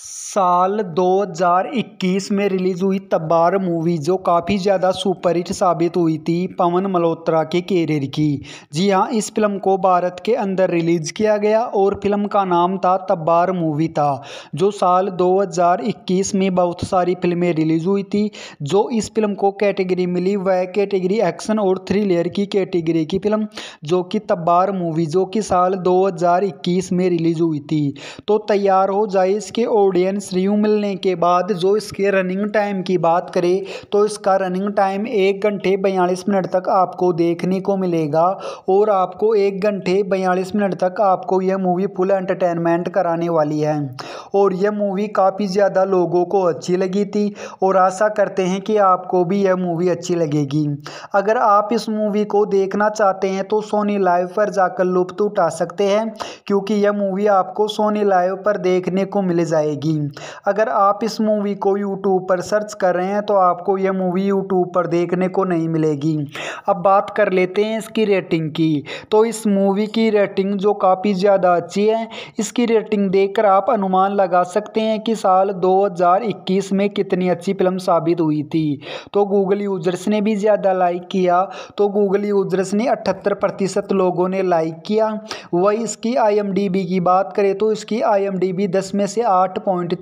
साल दो हज़ार इक्कीस में release हुई तब्बार movie जो काफ़ी ज़्यादा superhit साबित हुई थी पवन मल्होत्रा के कैरियर की। जी हाँ, इस फिल्म को भारत के अंदर रिलीज़ किया गया और फिल्म का नाम था तब्बार मूवी था, जो साल दो हज़ार इक्कीस में बहुत सारी फिल्में रिलीज़ हुई थी। जो इस फिल्म को कैटेगरी मिली वह कैटेगरी एक्शन और थ्रिलर की कैटेगरी की फिल्म जो कि तब्बार मूवी जो कि साल दो हज़ार इक्कीस में रिलीज़ हुई थी। तो तैयार हो जाए इसके ऑडियंस रिव्यू मिलने के बाद। जो इसके रनिंग टाइम की बात करें तो इसका रनिंग टाइम एक घंटे बयालीस मिनट तक आपको देखने को मिलेगा और आपको एक घंटे बयालीस मिनट तक आपको यह मूवी फुल एंटरटेनमेंट कराने वाली है। और यह मूवी काफ़ी ज़्यादा लोगों को अच्छी लगी थी और आशा करते हैं कि आपको भी यह मूवी अच्छी लगेगी। अगर आप इस मूवी को देखना चाहते हैं तो सोनी लाइव पर जाकर लुत्फ उठा सकते हैं, क्योंकि यह मूवी आपको सोनी लाइव पर देखने को मिल जाएगी। अगर आप इस मूवी को यूट्यूब पर सर्च कर रहे हैं तो आपको यह मूवी यूट्यूब पर देखने को नहीं मिलेगी। अब बात कर लेते हैं इसकी रेटिंग की। तो इस मूवी की रेटिंग जो काफ़ी ज़्यादा अच्छी है, इसकी रेटिंग देखकर आप अनुमान लगा सकते हैं कि साल दो हज़ार इक्कीस में कितनी अच्छी फिल्म साबित हुई थी। तो गूगल यूजर्स ने भी ज़्यादा लाइक किया, तो गूगल यूजर्स ने अठहत्तर प्रतिशत लोगों ने लाइक किया। वही इसकी आई एम डी बी की बात करें तो इसकी आई एम डी बी दस में से आठ पॉइंट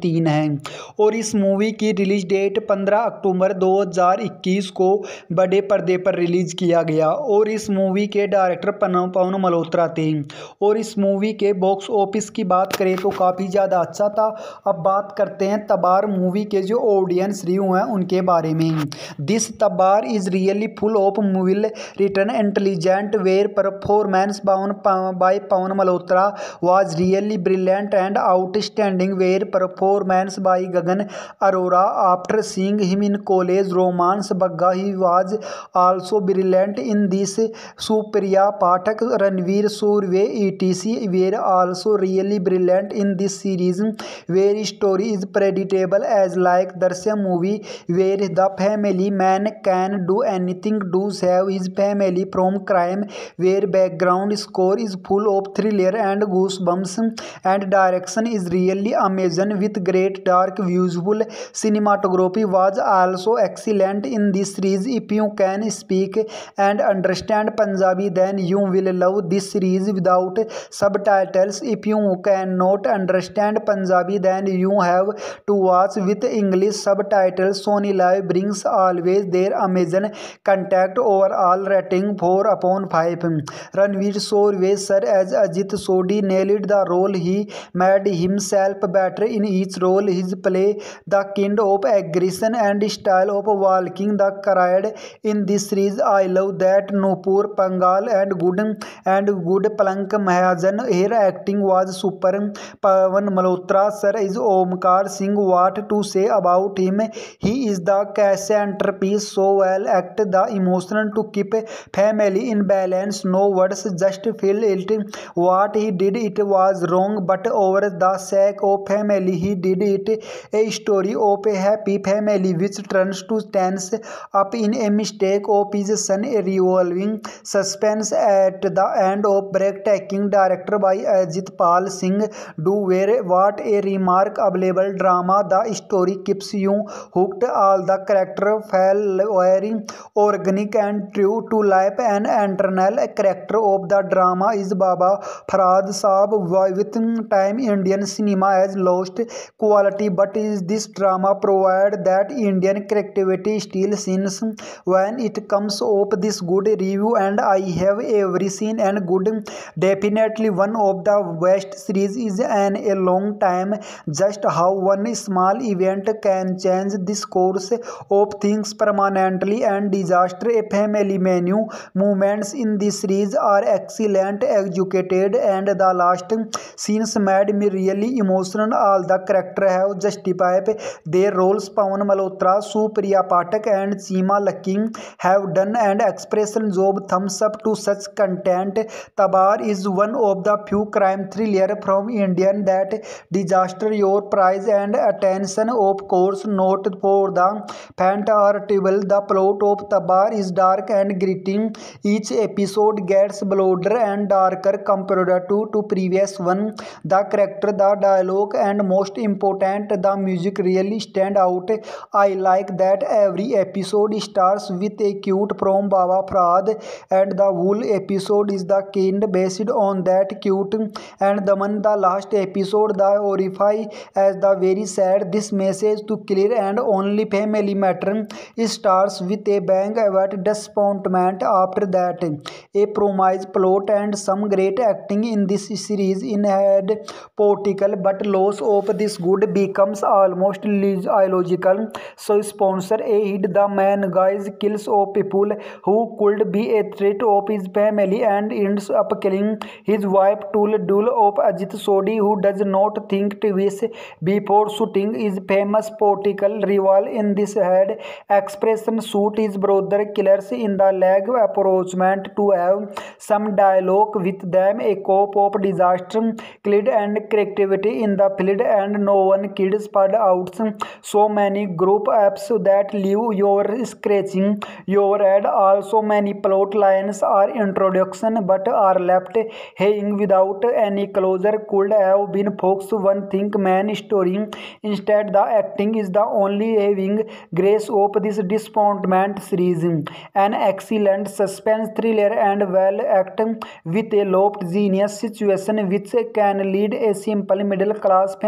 तीन है और इस मूवी की रिलीज डेट पंद्रह अक्टूबर दो हज़ार इक्कीस को बड़े पर्दे पर रिलीज किया गया और इस मूवी के डायरेक्टर पवन मल्होत्रा थे। और इस मूवी के बॉक्स ऑफिस की बात करें तो काफ़ी ज़्यादा अच्छा था। अब बात करते हैं तबार मूवी के जो ऑडियंस रिव्यू हैं उनके बारे में। This Tabbar is really full of मूविल written intelligent where performance by Pawan Malhotra was really brilliant and outstanding where performance by Gagan Arora after seeing him in college romance Bagga he was also brilliant in this. Supriya Pathak, Ranveer Surve etc were also really brilliant in this series where story is predictable as like Darsya movie where the family man can do anything to save his family from crime where background score is full of thriller and goosebumps and direction is really amazing with great dark visual cinematography was also excellent in this series. If you can speak and understand Punjabi then you will love this series without subtitles. If you cannot understand Punjabi then you have to watch with English subtitles. Sony Live brings always their amazing contact. Overall rating four upon five. Ranveer Surve sir as Ajit Sodhi nailed the role. He made himself better in each role. His play the kind of aggression and style of walking the crowd in this series. I love that Nupur Pangal and good and good Palank Mahajan. Her acting was super. Pavan Malhotra sir is Omkar Singh. What to say about him? He is the centerpiece. So well act the emotion to keep family in balance. No words, just feel it. What he did it was wrong but over the sake of family he did it. A story of a happy family which turns to tense up in a mistake of his son. A revolving suspense at the end of breathtaking director by Ajit Pal Singh. Do where what a remarkable drama. The story keeps you hooked. All the character felt very organic and true to life. An internal character of the drama is Baba Farhad Saab. With time Indian cinema has lost quality but is this drama provide that Indian creativity still shines when it comes up this good review and I have every scene and good. Definitely one of the best series is an a long time. Just how one small event can change this course of things permanently and disaster. A family menu moments in this series are excellent executed and the last scenes made me really emotional. All the characters have justified their roles. Pawan Malhotra, Supriya Pathak and Seema Lakki have done an expression job. Thumbs up to such content. Tabar is one of the few crime thriller from Indian that disaster your prize and attention. Of course not for the faint hearted. The plot of Tabar is dark and gritty. Each episode gets bolder and darker compared to, to previous one. The character, the dialogue and most important the music really stand out. I like that every episode starts with a cute from Baba Farhad and the whole episode is the kind based on that cute and the one the last episode the horrify as the very sad. This message to clear and only family matter starts with a bang about disappointment. After that a promise plot and some great acting in this series in head political but loss of this good becomes almost illogical. So sponsor a hit the man guys kills of people who could be a threat of his family and ends up killing his wife Tul Dul of Ajit Sodhi who does not think twice before shooting his famous political rival. In this head expression shoot his brother killers in the leg approachment to have some dialogue with them. A cop of disaster killed and creativity in the field and no one kid spud out. So many group apps that leave your scratching your head. Also many plot lines are introduction but are left hanging without any closure. Could have been focused one thing main story. Instead the acting is the only having grace of this disappointment series. An excellent suspense thriller and well acted with a low genius situation which can lead a simple middle class family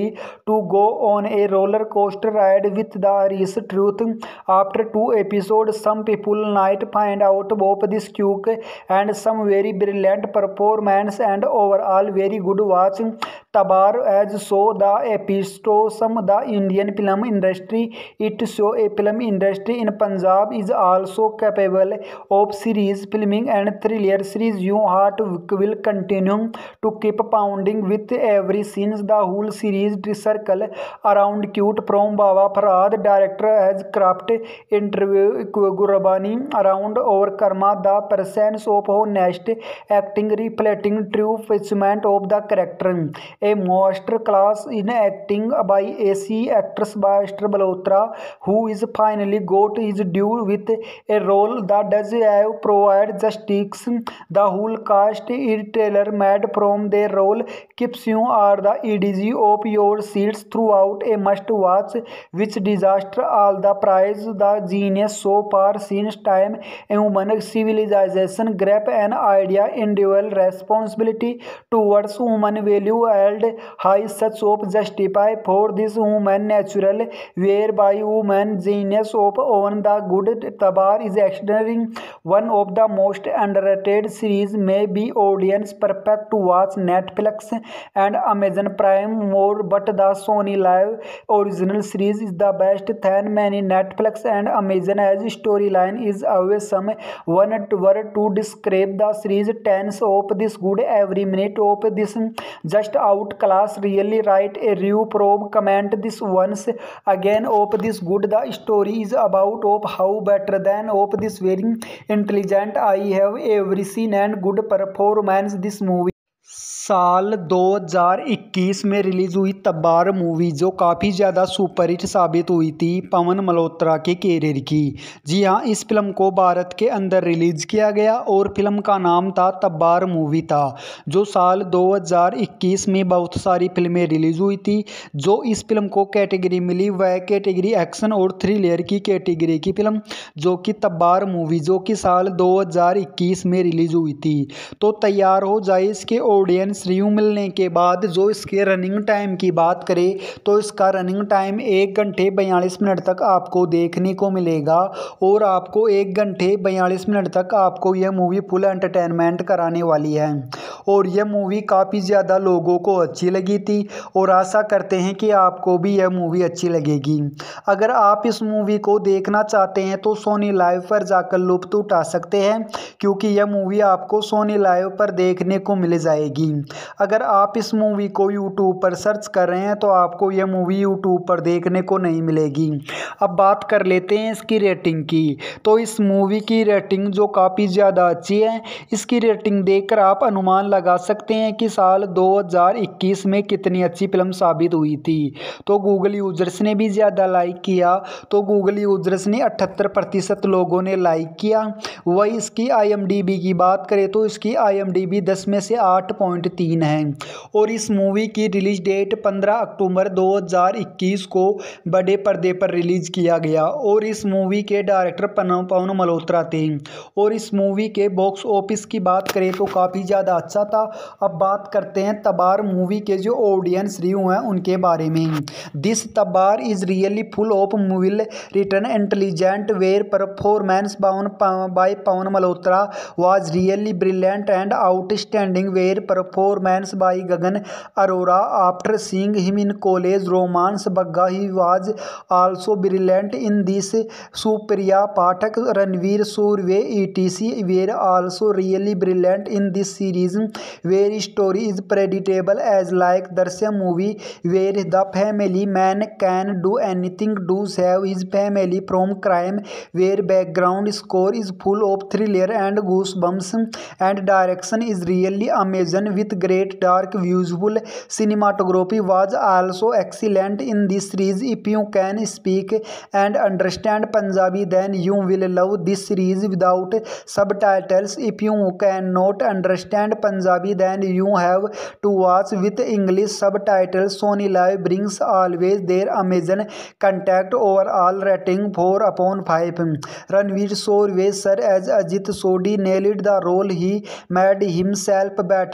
ready to go on a roller coaster ride with the Irish truth. After two episodes, some people might find out both this cute and some very brilliant performance and overall very good watch. Tabar as so the epitome the Indian film industry. It show a film industry in Punjab is also capable of series filming and thriller series. Your heart will continue to keep pounding with every scene. The whole series circle around cute from Baba Farhad. Director has crafted interview Gurbani around over karma. The presence of honest acting reflecting true fulfillment of the character. A master class in acting by A C actress Bashtra Balotra, who is finally got his due with a role that does have provide justice. The whole cast is tailor-made from their role, keeps you are the edge of your seats throughout. A must-watch. Which disaster all the prize. The genius so far since time human civilization grab an idea individual responsibility towards human value held high such of justify for this human natural whereby human genius of own the good. Tabar is extraordinary, one of the most underrated series, may be audience perfect to watch Netflix and Amazon Prime more, but the Sony Live original series is the best than many. Netflix and Amazon as storyline is always some one word to describe the series. Tens of this good, every minute of this just out class. Really write a review probe comment this once again of this good. The story is about of how better than of this very intelligent I have ever seen and good performance this movie. साल दो हज़ार इक्कीस में release हुई तब्बार movie जो काफ़ी ज़्यादा superhit साबित हुई थी पवन मल्होत्रा के कैरियर की। जी हाँ, इस फिल्म को भारत के अंदर रिलीज़ किया गया और फिल्म का नाम था तब्बार मूवी था, जो साल दो हज़ार इक्कीस में बहुत सारी फिल्में रिलीज़ हुई थी। जो इस फिल्म को कैटेगरी मिली वह कैटेगरी एक्शन और थ्रिलर की कैटेगरी की फिल्म जो कि तब्बार मूवी जो कि साल दो हज़ार इक्कीस में रिलीज़ हुई थी। तो तैयार हो जाए इसके ऑडियंस रिव्यू मिलने के बाद। जो इसके रनिंग टाइम की बात करें तो इसका रनिंग टाइम एक घंटे बयालीस मिनट तक आपको देखने को मिलेगा और आपको एक घंटे बयालीस मिनट तक आपको यह मूवी फुल एंटरटेनमेंट कराने वाली है। और यह मूवी काफ़ी ज़्यादा लोगों को अच्छी लगी थी और आशा करते हैं कि आपको भी यह मूवी अच्छी लगेगी। अगर आप इस मूवी को देखना चाहते हैं तो सोनी लाइव पर जाकर लुत्फ उठा सकते हैं, क्योंकि यह मूवी आपको सोनी लाइव पर देखने को मिल जाएगी। अगर आप इस मूवी को यूट्यूब पर सर्च कर रहे हैं तो आपको यह मूवी यूट्यूब पर देखने को नहीं मिलेगी। अब बात कर लेते हैं इसकी रेटिंग की। तो इस मूवी की रेटिंग जो काफ़ी ज़्यादा अच्छी है, इसकी रेटिंग देखकर आप अनुमान लगा सकते हैं कि साल दो हज़ार इक्कीस में कितनी अच्छी फिल्म साबित हुई थी। तो गूगल यूजर्स ने भी ज़्यादा लाइक किया, तो गूगल यूजर्स ने अठहत्तर प्रतिशत लोगों ने लाइक किया। वही इसकी आई एम डी बी की बात करें तो इसकी आई एम डी बी दस में से आठ पॉइंट तीन है। और इस मूवी की रिलीज डेट पंद्रह अक्टूबर दो हज़ार इक्कीस को बड़े पर्दे पर रिलीज किया गया और इस मूवी के डायरेक्टर पवन मल्होत्रा थे। और इस मूवी के बॉक्स ऑफिस की बात करें तो काफ़ी ज़्यादा अच्छा था। अब बात करते हैं तब्बार मूवी के जो ऑडियंस रिव्यू हैं उनके बारे में। This Tabbar is really full of मूविल written intelligent where performance by Pawan Malhotra was really brilliant and outstanding where performance by Gagan Arora. After seeing him in college romance Bagga, he was also brilliant in this. Supriya Pathak, Ranveer Surve, et cetera were also really brilliant in this series, where story is predictable as like Darsya movie, where the family man can do anything to save his family from crime, where background score is full of thriller and goosebumps, and direction is really amazing with great dark visual. Cinematography was also excellent in this series. If you can speak and understand Punjabi then you will love this series without subtitles. If you cannot understand Punjabi then you have to watch with English subtitles. Sony Live brings always their Amazon contact. Overall rating four upon five. Ranveer Surve sir as Ajit Sodhi nailed the role. He made himself better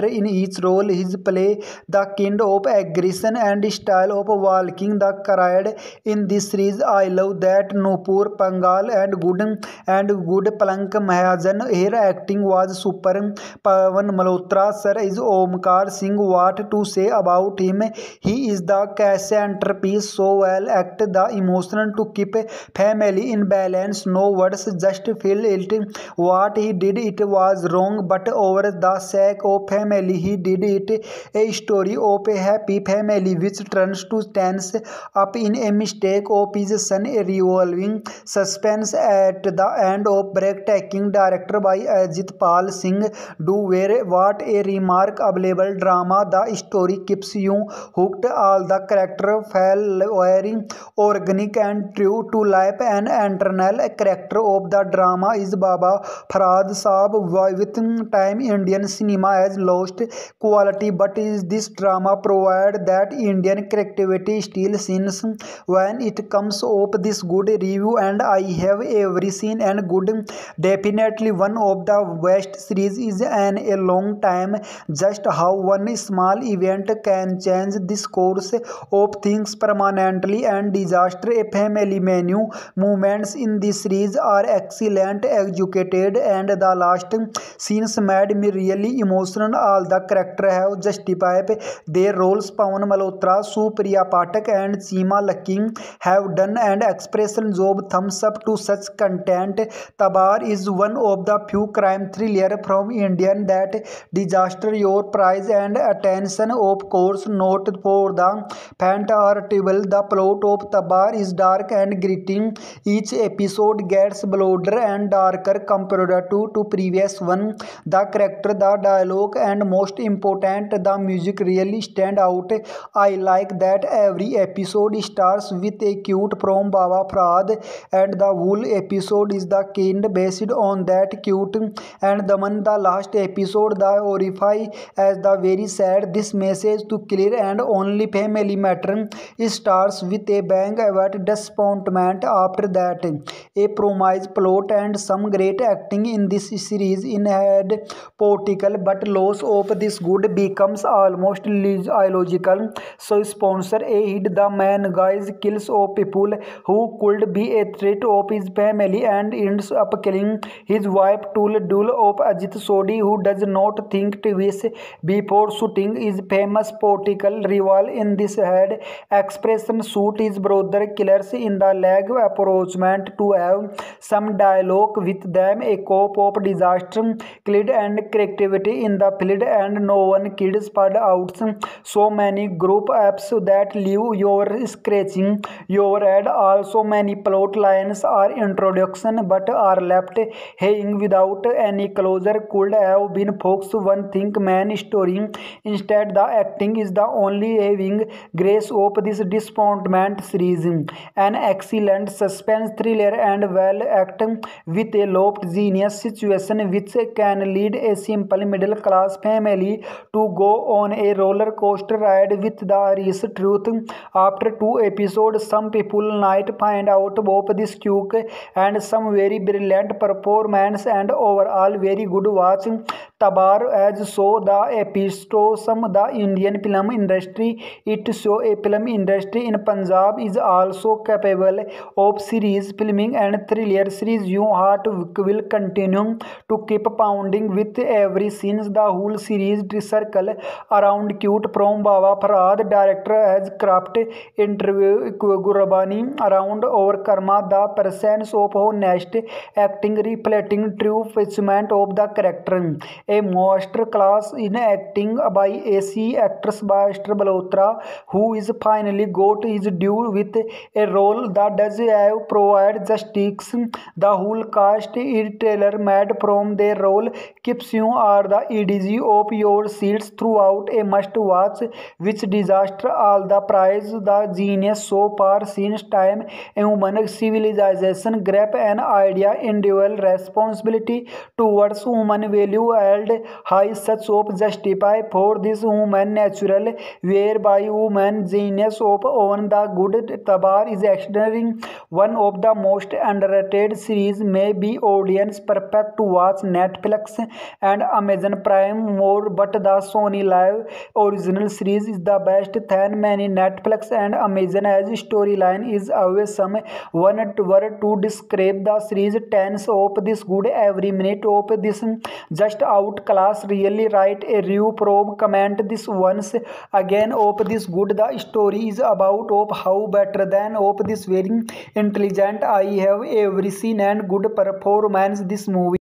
character in each role. His play, the kind of aggression and style of walking the crowd in this series. I love that Nupur Pangal and good and good Palank Mahajan. Her acting was super. Pawan Malhotra sir is Omkar Singh. What to say about him? He is the centerpiece. So well acted, the emotion to keep family in balance. No words, just feel it. What he did, it was wrong, but over the sake of family, he did it. A story of a happy family which turns to tense up in a mistake of his son. A revolving suspense at the end of breathtaking director by Ajit Pal Singh. Do where what a remarkable drama. The story keeps you hooked. All the character felt very organic and true to life. An internal character of the drama is Baba Farhad Saab. With time, Indian cinema has lost quality, but is this drama provide that Indian creativity still scenes when it comes up this good review, and I have every scene and good. Definitely one of the best series is an a long time. Just how one small event can change this course of things permanently. And disaster a family menu moments in this series are excellent, educated, and the last scenes made me really emotional. All the characters have justified their roles. Pawan Malhotra, Supriya Pathak, and Seema Lakki have done an expression job. Thumbs up to such content. Tabar is one of the few crime thriller from Indian that disaster your prize and attention. Of course, not for the faint or table. The plot of Tabar is dark and gritty. Each episode gets bolder and darker compared to, to previous one. The character, the dialogue, and most important, the music really stand out. I like that every episode starts with a quote from Baba Farhad, and the whole episode is the kind based on that quote. And the one the last episode, the horrify as the very sad. This message to clear and only family matter starts with a bang about disappointment. After that, a promise plot and some great acting in this series in head political, but loss of this good becomes almost illogical. So sponsor a hit the man guys kills of people who could be a threat of his family and ends up killing his wife Tul Dul of Ajit Sodhi, who does not think twice before shooting his famous political rival. In this head expression shoot his brother killers in the leg approachment to have some dialogue with them. A cop of disaster killed and creativity in the field, and no one kid spread out. So many group apps that leave your scratching your head. Also many plot lines are introduction but are left hanging without any closure. Could have been focused one thing main story. Instead, the acting is the only having grace of this disappointment series. An excellent suspense thriller and well acted with a low genius situation which can lead a simple middle class family to go on a roller coaster ride with the harsh truth. After two episodes, some people might find out about this cute and some very brilliant performance and overall very good watch. Tabar as so the episode some the Indian film industry. It show a film industry in Punjab is also capable of series filming and thriller series. Your heart will continue to keep pounding with every scene. The whole series circle around cute from Baba Farhad. Director has crafted interview Gurbani around over karma. The presence of honest acting reflecting true fulfillment of the character. A master class in acting by A C actress Bhaskar Malhotra, who is finally got his due with a role that does have provide justice. The whole cast is tailor-made from their role, keeps you are the edge of your seats throughout. A must-watch. Which disaster all the prize. The genius so far since time human civilization grab an idea individual responsibility towards human value held high such of justify for this human natural whereby human genius of own the good. Tabar is extraordinary, one of the most underrated series, may be audience perfect to watch Netflix and Amazon Prime more, but the Sony Live original series is the best. Than many Netflix and Amazon as storyline is always some one word to describe the series. Tens of this good, every minute of this just outclass. Really write a review, probe, comment this once again of this good. The story is about of how better than of this very intelligent I have ever seen and good performance this movie.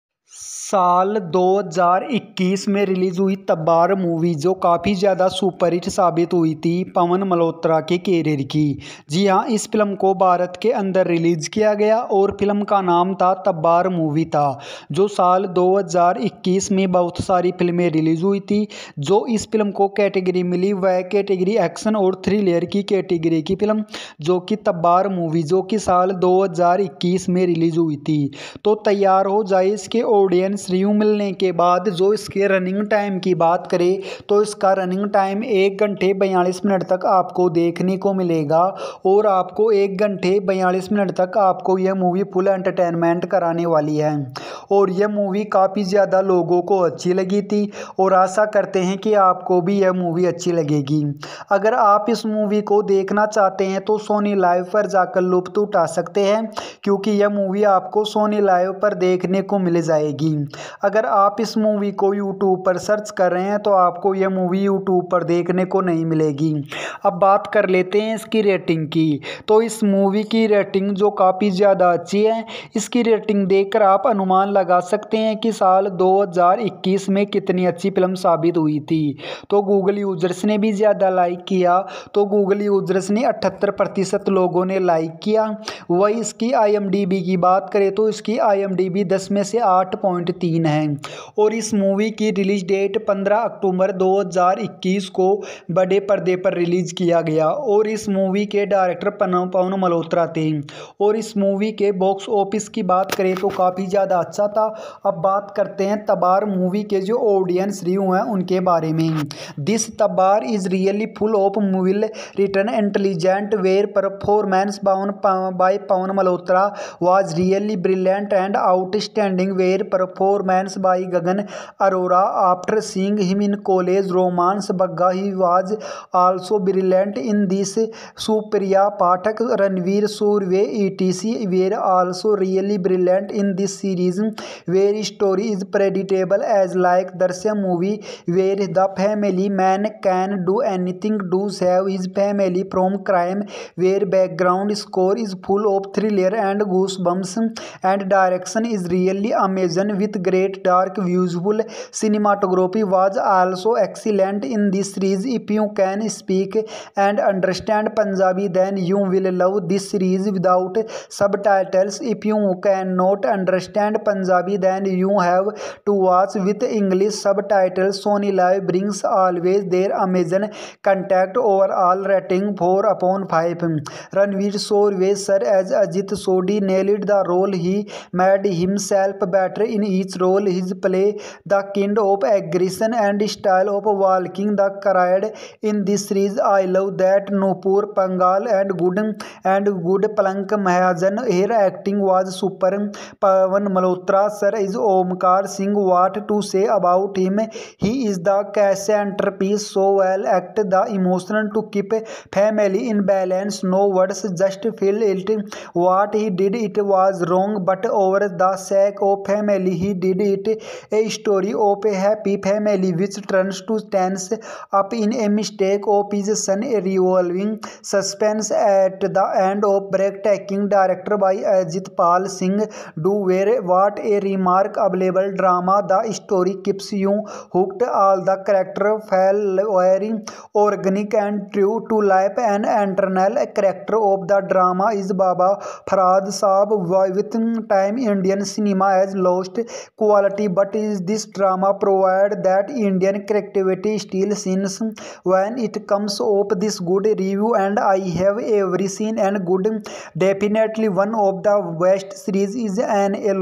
साल दो हज़ार इक्कीस में release हुई तब्बार movie जो काफ़ी ज़्यादा superhit साबित हुई थी पवन मल्होत्रा के कैरियर की। जी हाँ, इस फिल्म को भारत के अंदर रिलीज़ किया गया और फिल्म का नाम था तब्बार मूवी था, जो साल दो हज़ार इक्कीस में बहुत सारी फिल्में रिलीज़ हुई थी। जो इस फिल्म को कैटेगरी मिली वह कैटेगरी एक्शन और थ्रिलर की कैटेगरी की फिल्म जो कि तब्बार मूवी जो कि साल दो हज़ार इक्कीस में रिलीज़ हुई थी। तो तैयार हो जाए इसके ऑडियंस रिव्यू मिलने के बाद। जो इसके रनिंग टाइम की बात करें तो इसका रनिंग टाइम एक घंटे बयालीस मिनट तक आपको देखने को मिलेगा और आपको एक घंटे बयालीस मिनट तक आपको यह मूवी फुल एंटरटेनमेंट कराने वाली है। और यह मूवी काफ़ी ज़्यादा लोगों को अच्छी लगी थी और आशा करते हैं कि आपको भी यह मूवी अच्छी लगेगी। अगर आप इस मूवी को देखना चाहते हैं तो सोनी लाइव पर जाकर लुत्फ उठा सकते हैं, क्योंकि यह मूवी आपको सोनी लाइव पर देखने को मिल जाएगी। अगर आप इस मूवी को यूट्यूब पर सर्च कर रहे हैं तो आपको यह मूवी यूट्यूब पर देखने को नहीं मिलेगी। अब बात कर लेते हैं इसकी रेटिंग की। तो इस मूवी की रेटिंग जो काफ़ी ज़्यादा अच्छी है, इसकी रेटिंग देखकर आप अनुमान लगा सकते हैं कि साल दो हज़ार इक्कीस में कितनी अच्छी फिल्म साबित हुई थी। तो गूगल यूजर्स ने भी ज़्यादा लाइक किया, तो गूगल यूजर्स ने अठहत्तर प्रतिशत लोगों ने लाइक किया। वही इसकी आई एम डी बी की बात करें तो इसकी आई एम डी बी दस में से आठ पॉइंट तीन है। और इस मूवी की रिलीज डेट पंद्रह अक्टूबर दो हज़ार इक्कीस को बड़े पर्दे पर रिलीज किया गया और इस मूवी के डायरेक्टर पवन मल्होत्रा थे। और इस मूवी के बॉक्स ऑफिस की बात करें तो काफ़ी ज़्यादा अच्छा था। अब बात करते हैं तब्बार मूवी के जो ऑडियंस रिव्यू हैं उनके बारे में। This Tabbar is really full of मूविल written intelligent where performance by Pawan Malhotra was really brilliant and outstanding where performance by Gagan Arora. After seeing him in college romance Bagga, he was also brilliant in this. Supriya Pathak, Ranveer Surve et cetera were also really brilliant in this series where story is predictable as like Darsya movie where the family man can do anything to save his family from crime, where background score is full of thriller and goosebumps and direction is really amazing with great dark visual. Cinematography was also excellent in this series. If you can speak and understand Punjabi then you will love this series without subtitles. If you cannot understand Punjabi then you have to watch with English subtitles. Sony Live brings always their amazing contact. Overall rating four upon five. Ranveer Surve sir as Ajit Sodhi nailed the role. He made himself better in each role. His play the kind of aggression and style of walking the crowd in this series. I love that Nupur Pangal and good and good Palank Mahajan. Her acting was super. Pavan Malhotra sir is Omkar Singh. What to say about him? He is the centerpiece. So well act the emotion to keep family in balance. No words, just feel it. What he did it was wrong, but over the sake of family he did it. A story of a happy family which turns to tense up in a mistake of his son. A revolving suspense at the end of breathtaking director by Ajit Pal Singh. Do where what a remarkable drama. The story keeps you hooked. All the characters felt very organic and true to life. An internal character of the drama is Baba Farhad Saab. With time Indian cinema has lost quality, but is this drama provide that Indian creativity still shines when it comes of this good review and I have ever seen and good. Definitely one of the best series is an a long time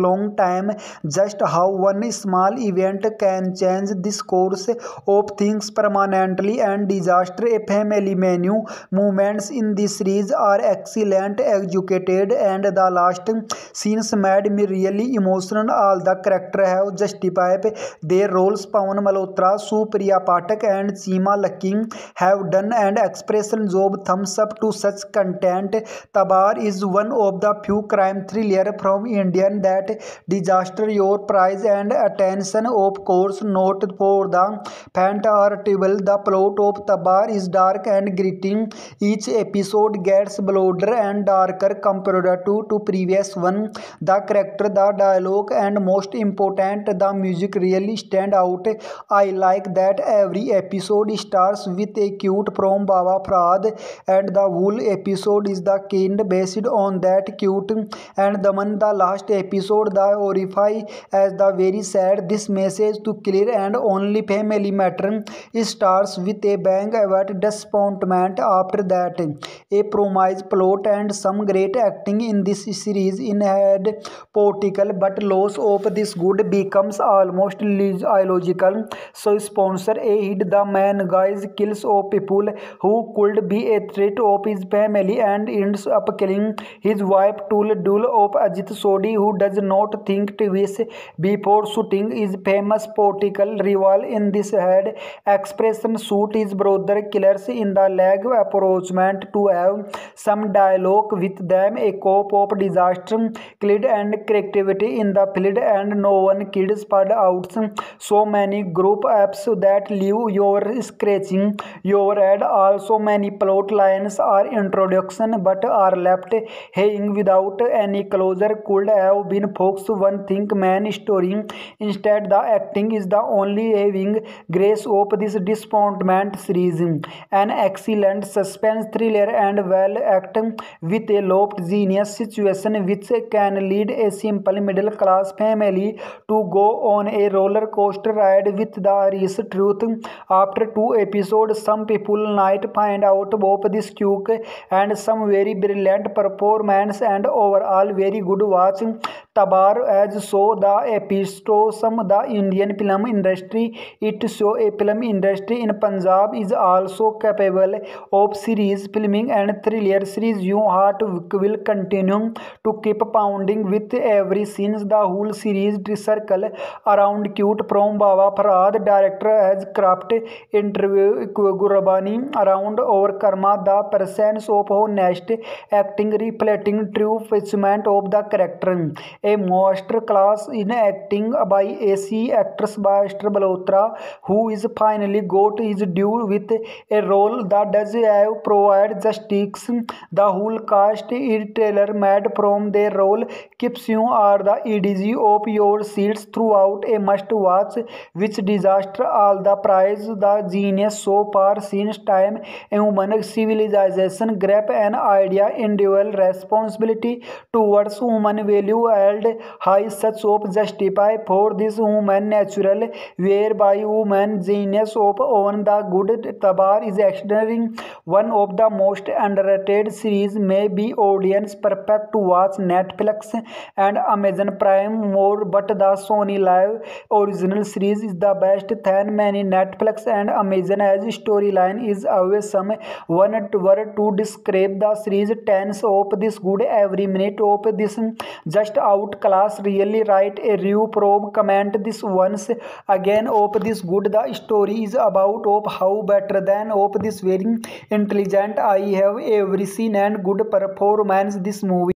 time just how one small event can change this course of things permanently and disaster. A family menu moments in this series are excellent executed and the last scenes made me really emotional. All the characters have justified their roles. Pawan Malhotra, Supriya Pathak and Seema Lakki have done an exceptional job. Thumbs up to such content. Tabar is one of the few crime thriller from India that disaster your prize and attention. Of course, not for the faint or terrible. The plot of Tabar is dark and gritty. Each episode gets bolder and darker compared to, to previous one. The character, the dialogue, and most important, the music really stand out. I like that every episode starts with a cute from Baba Farhad, and the whole episode is the kind based on that cute. And the one the last episode, the horrify as the very sad. This message to clear and only family matter starts with a bang about disappointment. After that, a promise plot and some great acting in this series in head political, but loss of this good becomes almost illogical. So sponsor a hit. The man guys kills of people who could be a threat of his family and ends up killing his wife Tul Dul of Ajit Sodhi, who does not think twice before shooting his famous political rival. In this head expression shoot his brother killers in the leg approachment to have some dialogue with them. A cop of disaster killed and creativity in the field and no one kid spread out so many group apps that leave your scratching your head. Also many plot lines are introduction but are left hanging without any closure. Could have been focused one thing main story. Instead the acting is the only having grace of this disappointment series. An excellent suspense thriller and well acted with a low genius situation which can lead a simple middle class family to go on a roller coaster ride with the harsh truth. After two episodes, some people might find out both this cute and some very brilliant performance and overall very good watch. Tabar as so the epitome the Indian film industry. It show a film industry in Punjab is also capable of series filming and thriller series. Your heart will continue to keep pounding with every scene. The whole series circle around cute from Baba Farhad. Director has crafted interview Gurbani around over karma. The presence of honest acting reflecting true fulfillment of the character. A master class in acting by A C actress Bhaskar Malhotra, who is finally got his due with a role that does have provide justice. The whole cast is tailor-made from their role, keeps you are the edge of your seats throughout. A must-watch. Which disaster all the prize. The genius so far since time human civilization grab an idea individual responsibility towards human value held high such of justify for this human natural whereby human genius of own the good. Tabar is extraordinary, one of the most underrated series, may be audience perfect to watch Netflix and Amazon Prime more, but the Sony Live original series is the best than many Netflix and Amazon as storyline is always some one word to describe the series. Tens of this good, every minute of this just outclass. Really write a review probe comment this once again of this good. The story is about of how better than of this very intelligent. I have every scene and good performance this movie.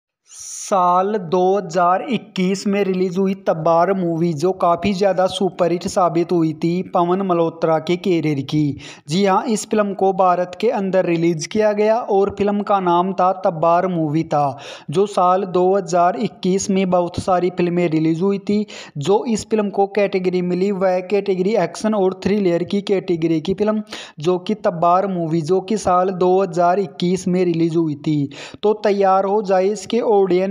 साल दो हज़ार इक्कीस में release हुई तब्बार movie जो काफ़ी ज़्यादा superhit साबित हुई थी पवन मल्होत्रा के कैरियर की। जी हाँ, इस फिल्म को भारत के अंदर रिलीज़ किया गया और फिल्म का नाम था तब्बार मूवी था, जो साल दो हज़ार इक्कीस में बहुत सारी फिल्में रिलीज़ हुई थी। जो इस फिल्म को कैटेगरी मिली वह कैटेगरी एक्शन और थ्रिलर की कैटेगरी की फिल्म जो कि तब्बार मूवी जो कि साल दो हज़ार इक्कीस में रिलीज़ हुई थी। तो तैयार हो जाए इसके ऑडियंस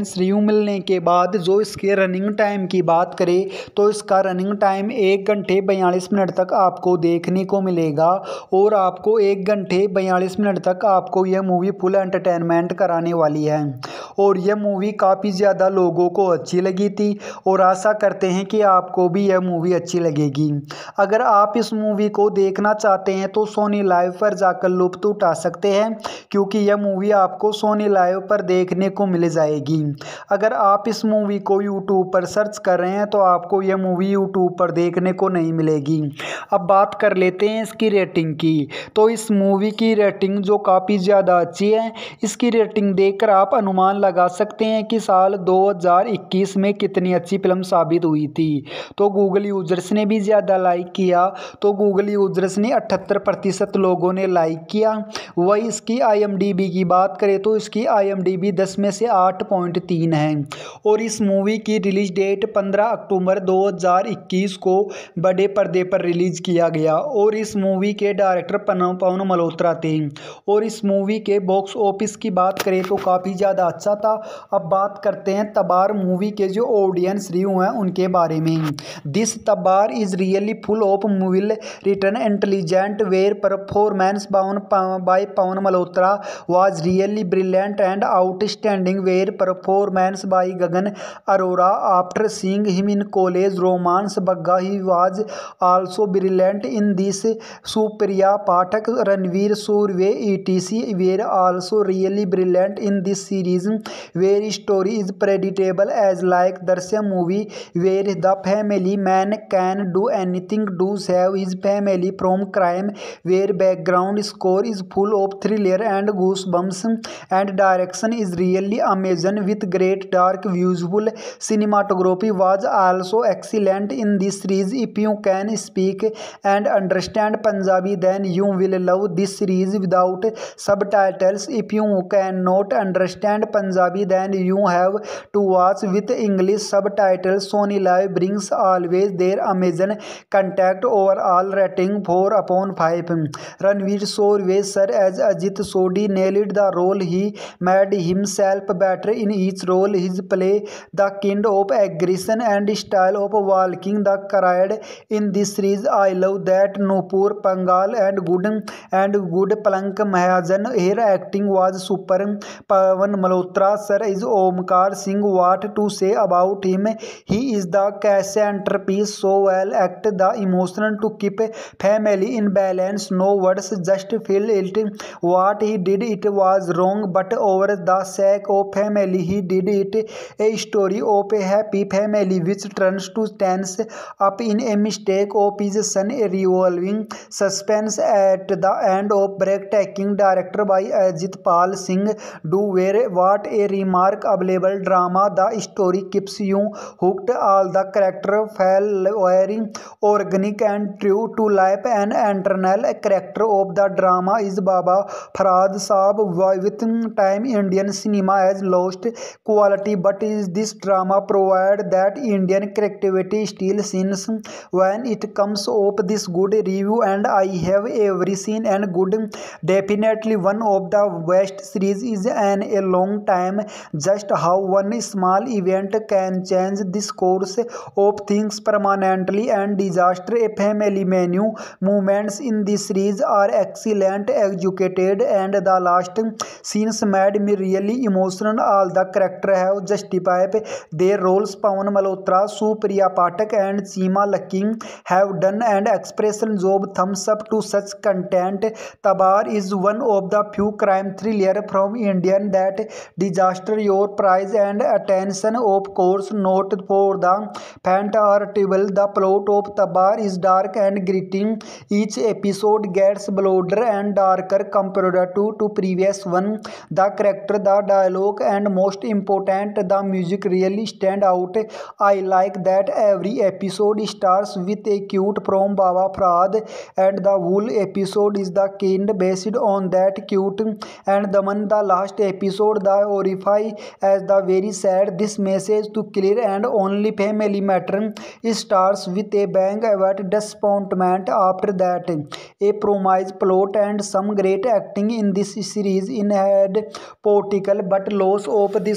ऑडियंस रिव्यू मिलने के बाद जो इसके रनिंग टाइम की बात करें तो इसका रनिंग टाइम एक घंटे बयालीस मिनट तक आपको देखने को मिलेगा और आपको एक घंटे बयालीस मिनट तक आपको यह मूवी फुल एंटरटेनमेंट कराने वाली है। और यह मूवी काफ़ी ज़्यादा लोगों को अच्छी लगी थी और आशा करते हैं कि आपको भी यह मूवी अच्छी लगेगी। अगर आप इस मूवी को देखना चाहते हैं तो सोनी लाइव पर जाकर लुत्फ उठा सकते हैं, क्योंकि यह मूवी आपको सोनी लाइव पर देखने को मिल जाएगी। अगर आप इस मूवी को यूट्यूब पर सर्च कर रहे हैं तो आपको यह मूवी यूट्यूब पर देखने को नहीं मिलेगी। अब बात कर लेते हैं इसकी रेटिंग की। तो इस मूवी की रेटिंग जो काफ़ी ज़्यादा अच्छी है, इसकी रेटिंग देखकर आप अनुमान लगा सकते हैं कि साल दो हज़ार इक्कीस में कितनी अच्छी फिल्म साबित हुई थी। तो गूगल यूजर्स ने भी ज़्यादा लाइक किया, तो गूगल यूजर्स ने अठहत्तर प्रतिशत लोगों ने लाइक किया। वही इसकी आई एम डी बी की बात करें तो इसकी आई एम डी बी दस में से आठ पॉइंट तीन है। और इस मूवी की रिलीज डेट पंद्रह अक्टूबर दो हज़ार इक्कीस को बड़े पर्दे पर रिलीज किया गया। और इस मूवी के डायरेक्टर पवन मल्होत्रा थे। और इस मूवी के बॉक्स ऑफिस की बात करें तो काफ़ी ज़्यादा अच्छा था। अब बात करते हैं तबार मूवी के जो ऑडियंस रिव्यू हैं उनके बारे में। This Tabbar is really full of मूविल written intelligent where performance by Pawan Malhotra was really brilliant and outstanding where performance by Gagan Arora. After seeing him in college romance Bagga, he was also brilliant in this. Supriya Pathak, Ranveer Surve et cetera were also really brilliant in this series, where story is predictable as like Darsya movie where the family man can do anything to save his family from crime, where background score is full of thriller and goosebumps, and direction is really amazing with great dark visual. Cinematography was also excellent in this series. If you can speak and understand Punjabi then you will love this series without subtitles. If you cannot understand Punjabi then you have to watch with English subtitles. Sony Live brings always their amazing contact. Overall rating four upon five. Ranveer Surve sir as Ajit Sodhi nailed the role. He made himself better in each role. His play the kind of aggression and style of walking the crowd in this series. I love that Nupur Pangal and good and good Palank Mahajan. Her acting was super. Pavan Malhotra sir is Omkar Singh. What to say about him? He is the centerpiece. So well act the emotion to keep family in balance. No words, just feel it. What he did it was wrong, but over the sake of family he did it. A story of a happy family which turns to tense up in a mistake of his son. A revolving suspense at the end of breathtaking director by Ajit Pal Singh. Do where what a remarkable drama. The story keeps you hooked. All the character felt very organic and true to life. An internal character of the drama is Baba Farhad Saab. With time Indian cinema has lost quality, but is this drama provide that Indian creativity still shines when it comes up this good review, and I have every seen and good. Definitely one of the best series is an a long time. Just how one small event can change this course of things permanently. And disaster a family menu moments in this series are excellent executed, and the last scenes made me really emotional. All the characters have justified their roles. Pawan Malhotra, Supriya Pathak and Seema Lakki have done an expression job. Thumbs up to such content. Tabar is one of the few crime thriller from Indian that disaster your prize and attention. Of course not for the faint or table. The plot of Tabar is dark and gritty. Each episode gets bolder and darker compared to, to previous one. The character, the dialogue and most important the music really stand out. I like that every episode starts with a quote from Baba Farhad and the whole episode is the kind based on that quote, and the one the last episode the horrify as the very sad. This message to clear and only family matter starts with a bang about disappointment. After that a promise plot and some great acting in this series in had political but loss of this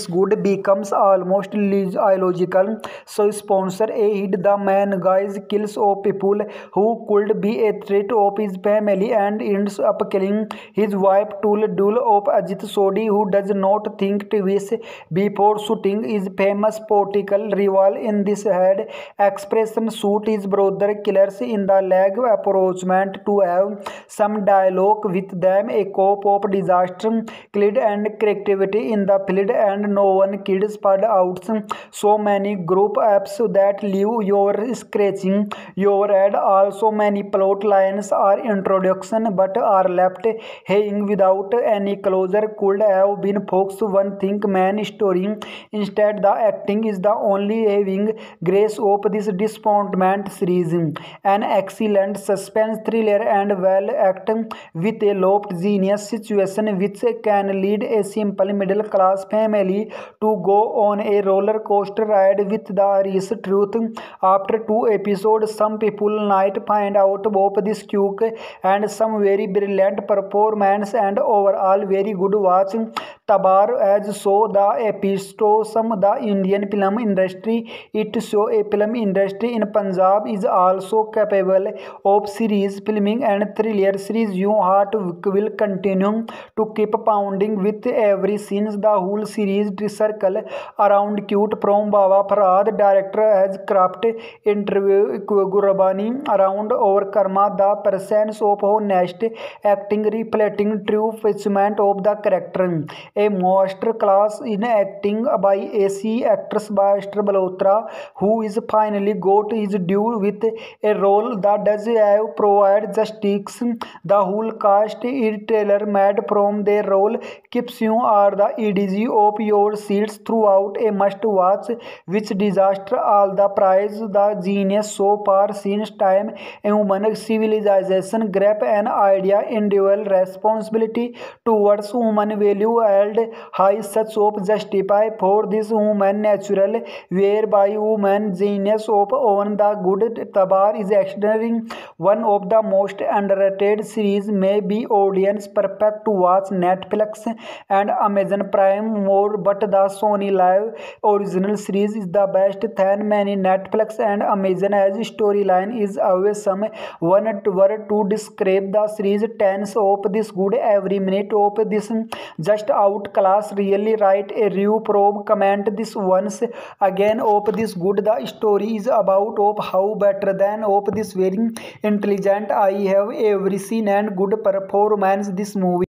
this good becomes almost illogical. So sponsor a hit, the man guys kills of people who could be a threat of his family and ends up killing his wife Tul Dul of Ajit Sodhi, who does not think twice before shooting his famous political rival in this head expression. Shoot his brother killers in the leg approachment to have some dialogue with them, a cop of disaster killed and creativity in the field, and no one kids spread out so many group apps that leave your scratching your head. Also many plot lines are introduction but are left hanging without any closure, could have been focused one think main story. Instead the acting is the only having grace of this disappointment series. An excellent suspense thriller and well acted with a low genius situation which can lead a simple middle class family to go on a roller coaster ride with the harsh truth. After two episodes some people might find out both this cute and some very brilliant performance and overall very good watch. Tabar as so the epitome the Indian film industry. It show a film industry in Punjab is also capable of series filming and thriller series. Your heart will continue to keep pounding with every scene. The whole series circle around cute from Baba Farhad. Director has crafted interview Gurbani around over karma, the presence of honest acting reflecting true achievement of the character. A master class in acting by A C actress Bhaskar Malhotra, who is finally got his due with a role that does have provide justice. The whole cast is tailor-made from their role, keeps you are the edge of your seats throughout. A must-watch which disaster all the prize. The genius so far since time human civilization grab an idea individual responsibility towards human value held high such of justify for this human natural whereby human genius of on the good. Tabar is extraordinary, one of the most underrated series, may be audience perfect to watch Netflix and Amazon Prime more, but the Sony Live original series is the best than many Netflix and Amazon as storyline is always some one word to describe the series. Tens of this good, every minute of this just out class, really write a review probe comment this once again of this good. The story is about of how better than of this very intelligent I have ever seen and good performance this movie.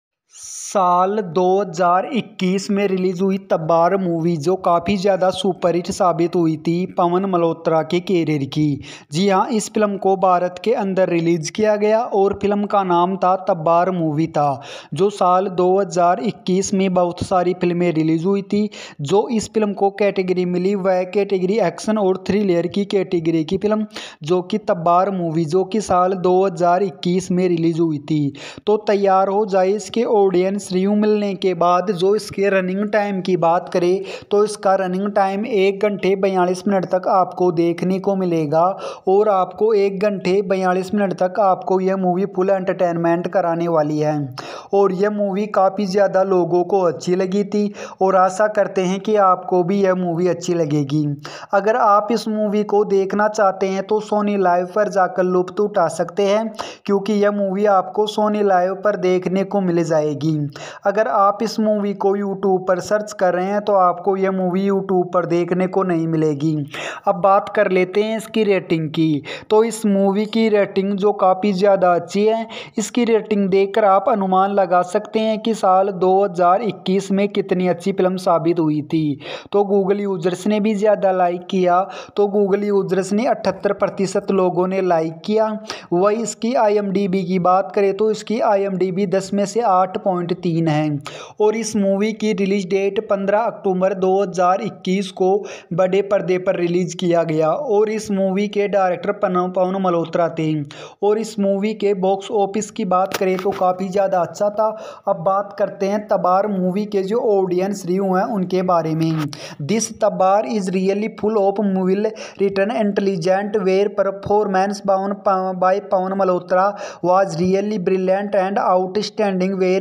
साल दो हज़ार इक्कीस में release हुई तब्बार movie जो काफ़ी ज़्यादा superhit साबित हुई थी पवन मल्होत्रा के कैरियर की। जी हाँ, इस फिल्म को भारत के अंदर रिलीज़ किया गया और फिल्म का नाम था तब्बार मूवी था, जो साल दो हज़ार इक्कीस में बहुत सारी फिल्में रिलीज़ हुई थी। जो इस फिल्म को कैटेगरी मिली वह कैटेगरी एक्शन और थ्रिलर की कैटेगरी की फिल्म जो कि तब्बार मूवी जो कि साल दो हज़ार इक्कीस में रिलीज़ हुई थी। तो तैयार हो जाए इसके ऑडियंस रिव्यू मिलने के बाद। जो इसके रनिंग टाइम की बात करें तो इसका रनिंग टाइम एक घंटे बयालीस मिनट तक आपको देखने को मिलेगा और आपको एक घंटे बयालीस मिनट तक आपको यह मूवी फुल एंटरटेनमेंट कराने वाली है। और यह मूवी काफ़ी ज़्यादा लोगों को अच्छी लगी थी और आशा करते हैं कि आपको भी यह मूवी अच्छी लगेगी। अगर आप इस मूवी को देखना चाहते हैं तो सोनी लाइव पर जाकर लुत्फ उठा सकते हैं, क्योंकि यह मूवी आपको सोनी लाइव पर देखने को मिल जाएगी। अगर आप इस मूवी को यूट्यूब पर सर्च कर रहे हैं तो आपको यह मूवी यूट्यूब पर देखने को नहीं मिलेगी। अब बात कर लेते हैं इसकी रेटिंग की। तो इस मूवी की रेटिंग जो काफ़ी ज़्यादा अच्छी है, इसकी रेटिंग देखकर आप अनुमान लगा सकते हैं कि साल दो हज़ार इक्कीस में कितनी अच्छी फिल्म साबित हुई थी। तो गूगल यूजर्स ने भी ज़्यादा लाइक किया, तो गूगल यूजर्स ने अठहत्तर प्रतिशत लोगों ने लाइक किया। वही इसकी आई एम डी बी की बात करें तो इसकी आई एम डी बी दस में से आठ पॉइंट तीन है। और इस मूवी की रिलीज डेट पंद्रह अक्टूबर दो हज़ार इक्कीस को बड़े पर्दे पर रिलीज किया गया और इस मूवी के डायरेक्टर पवन मल्होत्रा थे। और इस मूवी के बॉक्स ऑफिस की बात करें तो काफ़ी ज़्यादा अच्छा था। अब बात करते हैं तब्बार मूवी के जो ऑडियंस रिव्यू हैं उनके बारे में। This Tabbar is really full of मूविल written intelligent where performance by Pawan Malhotra was really brilliant and outstanding where performance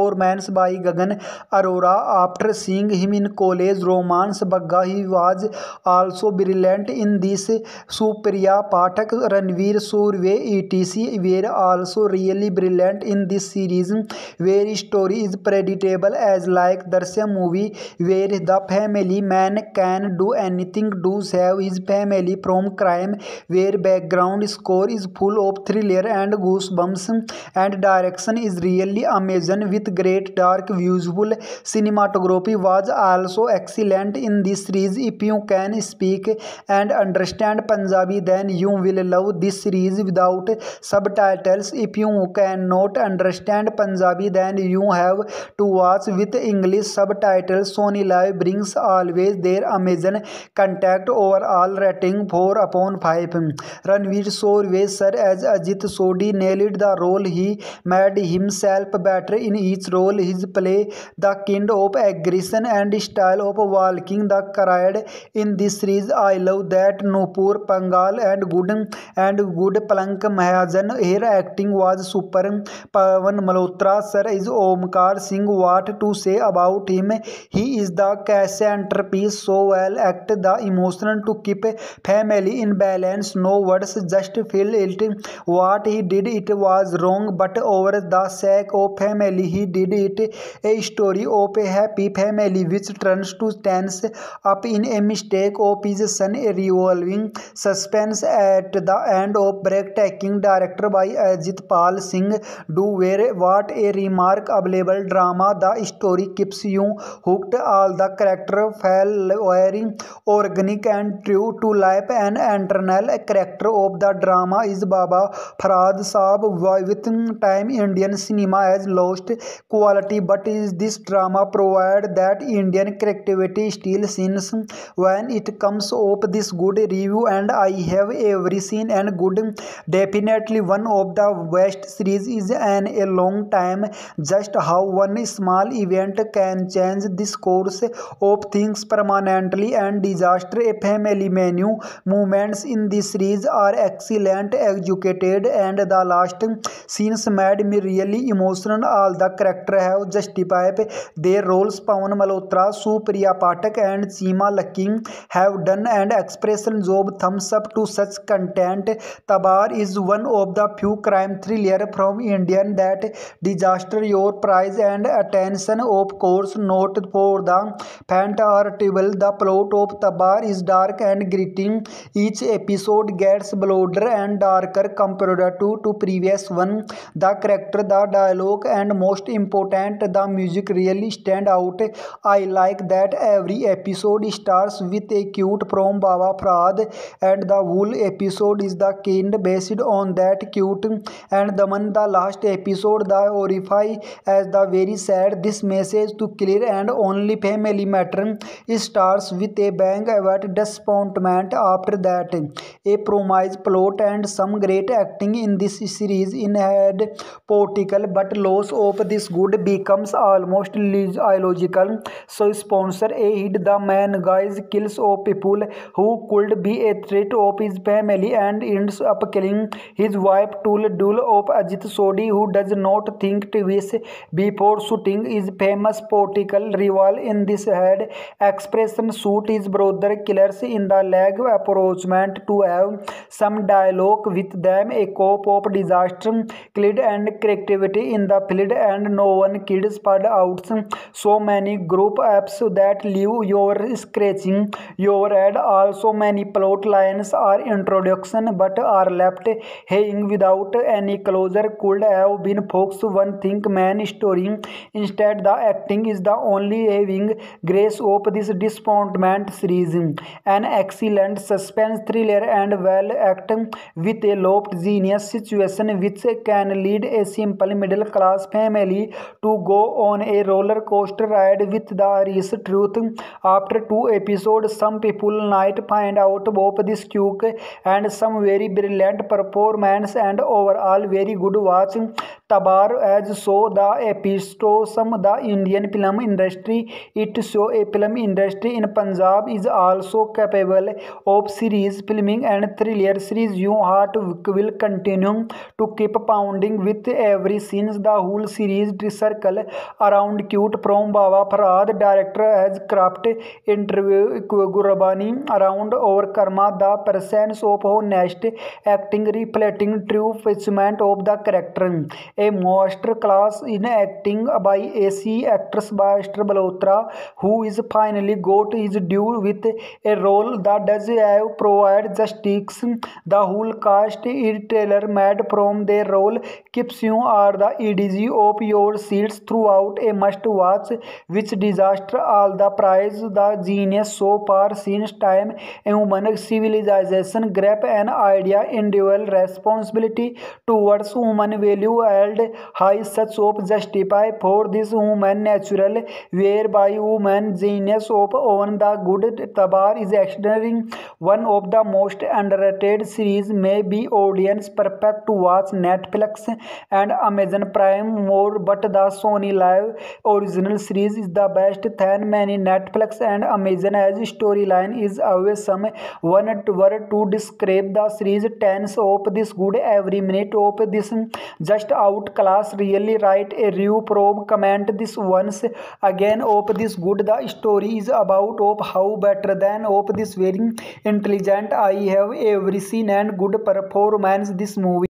performance by Gagan Arora. After seeing him in college romance Bagga, he was also brilliant in this. Supriya Pathak, Ranveer Surve, et cetera were also really brilliant in this series, where story is predictable as like Darsya movie, where the family man can do anything to save his family from crime, where background score is full of thriller and goosebumps, and direction is really amazing with great dark visual. Cinematography was also excellent in this series. If you can speak and understand Punjabi, then you will love this series without subtitles. If you cannot understand Punjabi, then you have to watch with English subtitles. Sony Live brings always their amazing contact. Overall rating four upon five. Ranveer Surve sir as Ajit Sodhi nailed the role. He made himself better in each role. His play, the kind of aggression and style of walking the crowd in this series. I love that Nupur Pangal and good and good Palank Mahajan. Her acting was super. Pawan Malhotra sir is Omkar Singh. What to say about him? He is the centerpiece. So well acted, the emotion to keep family in balance. No words, just feel it. What he did, it was wrong, but over the sake of family, he did it. A story of a happy family which turns to tense up in a mistake of his son. A revolving suspense at the end of breathtaking director by Ajit Pal Singh. Do where what a remarkable drama. The story keeps you hooked. All the character felt very organic and true to life. An internal character of the drama is Baba Farhad Saab. With time, Indian cinema has lost quality, but is this drama provide that Indian creativity still scenes when it comes up this good review, and I have every scene and good. Definitely one of the best series is an a long time. Just how one small event can change this course of things permanently. And disaster a family menu moments in this series are excellent, executed, and the last scenes made me really emotional. All the characters have justified their roles. Pawan Malhotra, Supriya Pathak, and Seema Lakki have done an expression job. Thumbs up to such content. Tabar is one of the few crime thriller from Indian that disaster your prize and attention. Of course, not for the faint or table. The plot of Tabar is dark and gritty. Each episode gets bolder and darker compared to, to previous one. The character, the dialogue, and most important, the music really stand out. I like that every episode starts with a quote from Baba Farhad, and the whole episode is the kind based on that quote. And the one the last episode, the horrify as the very sad. This message to clear and only family matter starts with a bang about disappointment. After that, a promise plot and some great acting in this series in head political, but loss of this good becomes almost illogical. So sponsor a hit the man guys kills of people who could be a threat of his family and ends up killing his wife. Tool duel of Ajit Sodhi, who does not think twice before shooting his famous political rival in this head expression. Shoot his brother killers in the leg. Approachment to have some dialogue with them. A cop of disaster killed and creativity in the field, and no one kid spud out. So many group apps that leave your scratching your head. Also many plot lines are introduction but are left hanging without any closure. Could have been focused one thing main story. Instead, the acting is the only having grace of this disappointment series. An excellent suspense thriller and well acted with a low genius situation which can lead a simple middle class family to go on a roller coaster ride with the harsh truth. After two episodes, some people might find out both this cute and some very brilliant performance, and overall very good watch. Tabar as so the epitome the Indian film industry. It show a film industry in Punjab is also capable of series filming and thriller series. Your heart will continue to keep pounding with every scene. The whole series series circle around cute from Baba Farhad. Director has crafted interview Gurbani around overcome the presence of honest acting, reflecting true fulfillment of the character. A master class in acting by A C actress Bashtra Malhotra, who is finally got his due with a role that does have provide justice. The whole cast is tailor-made from their role, keeps you are the edge of your seats throughout. A must-watch. Which disaster all the prize. The genius so far since time human civilization grab an idea, individual responsibility towards human value held high, such of justify for this human natural, whereby human genius of own the good. Tabar is extraordinary, one of the most underrated series, may be audience perfect to watch Netflix and Amazon Prime more, but the Sony Live original series is the best than many. Netflix and Amazon as storyline is always some one word to describe the series. Tens of this good, every minute of this just outclass, really write a review probe comment this once again of this good. The story is about of how better than of this very intelligent I have ever seen and good performance this movie.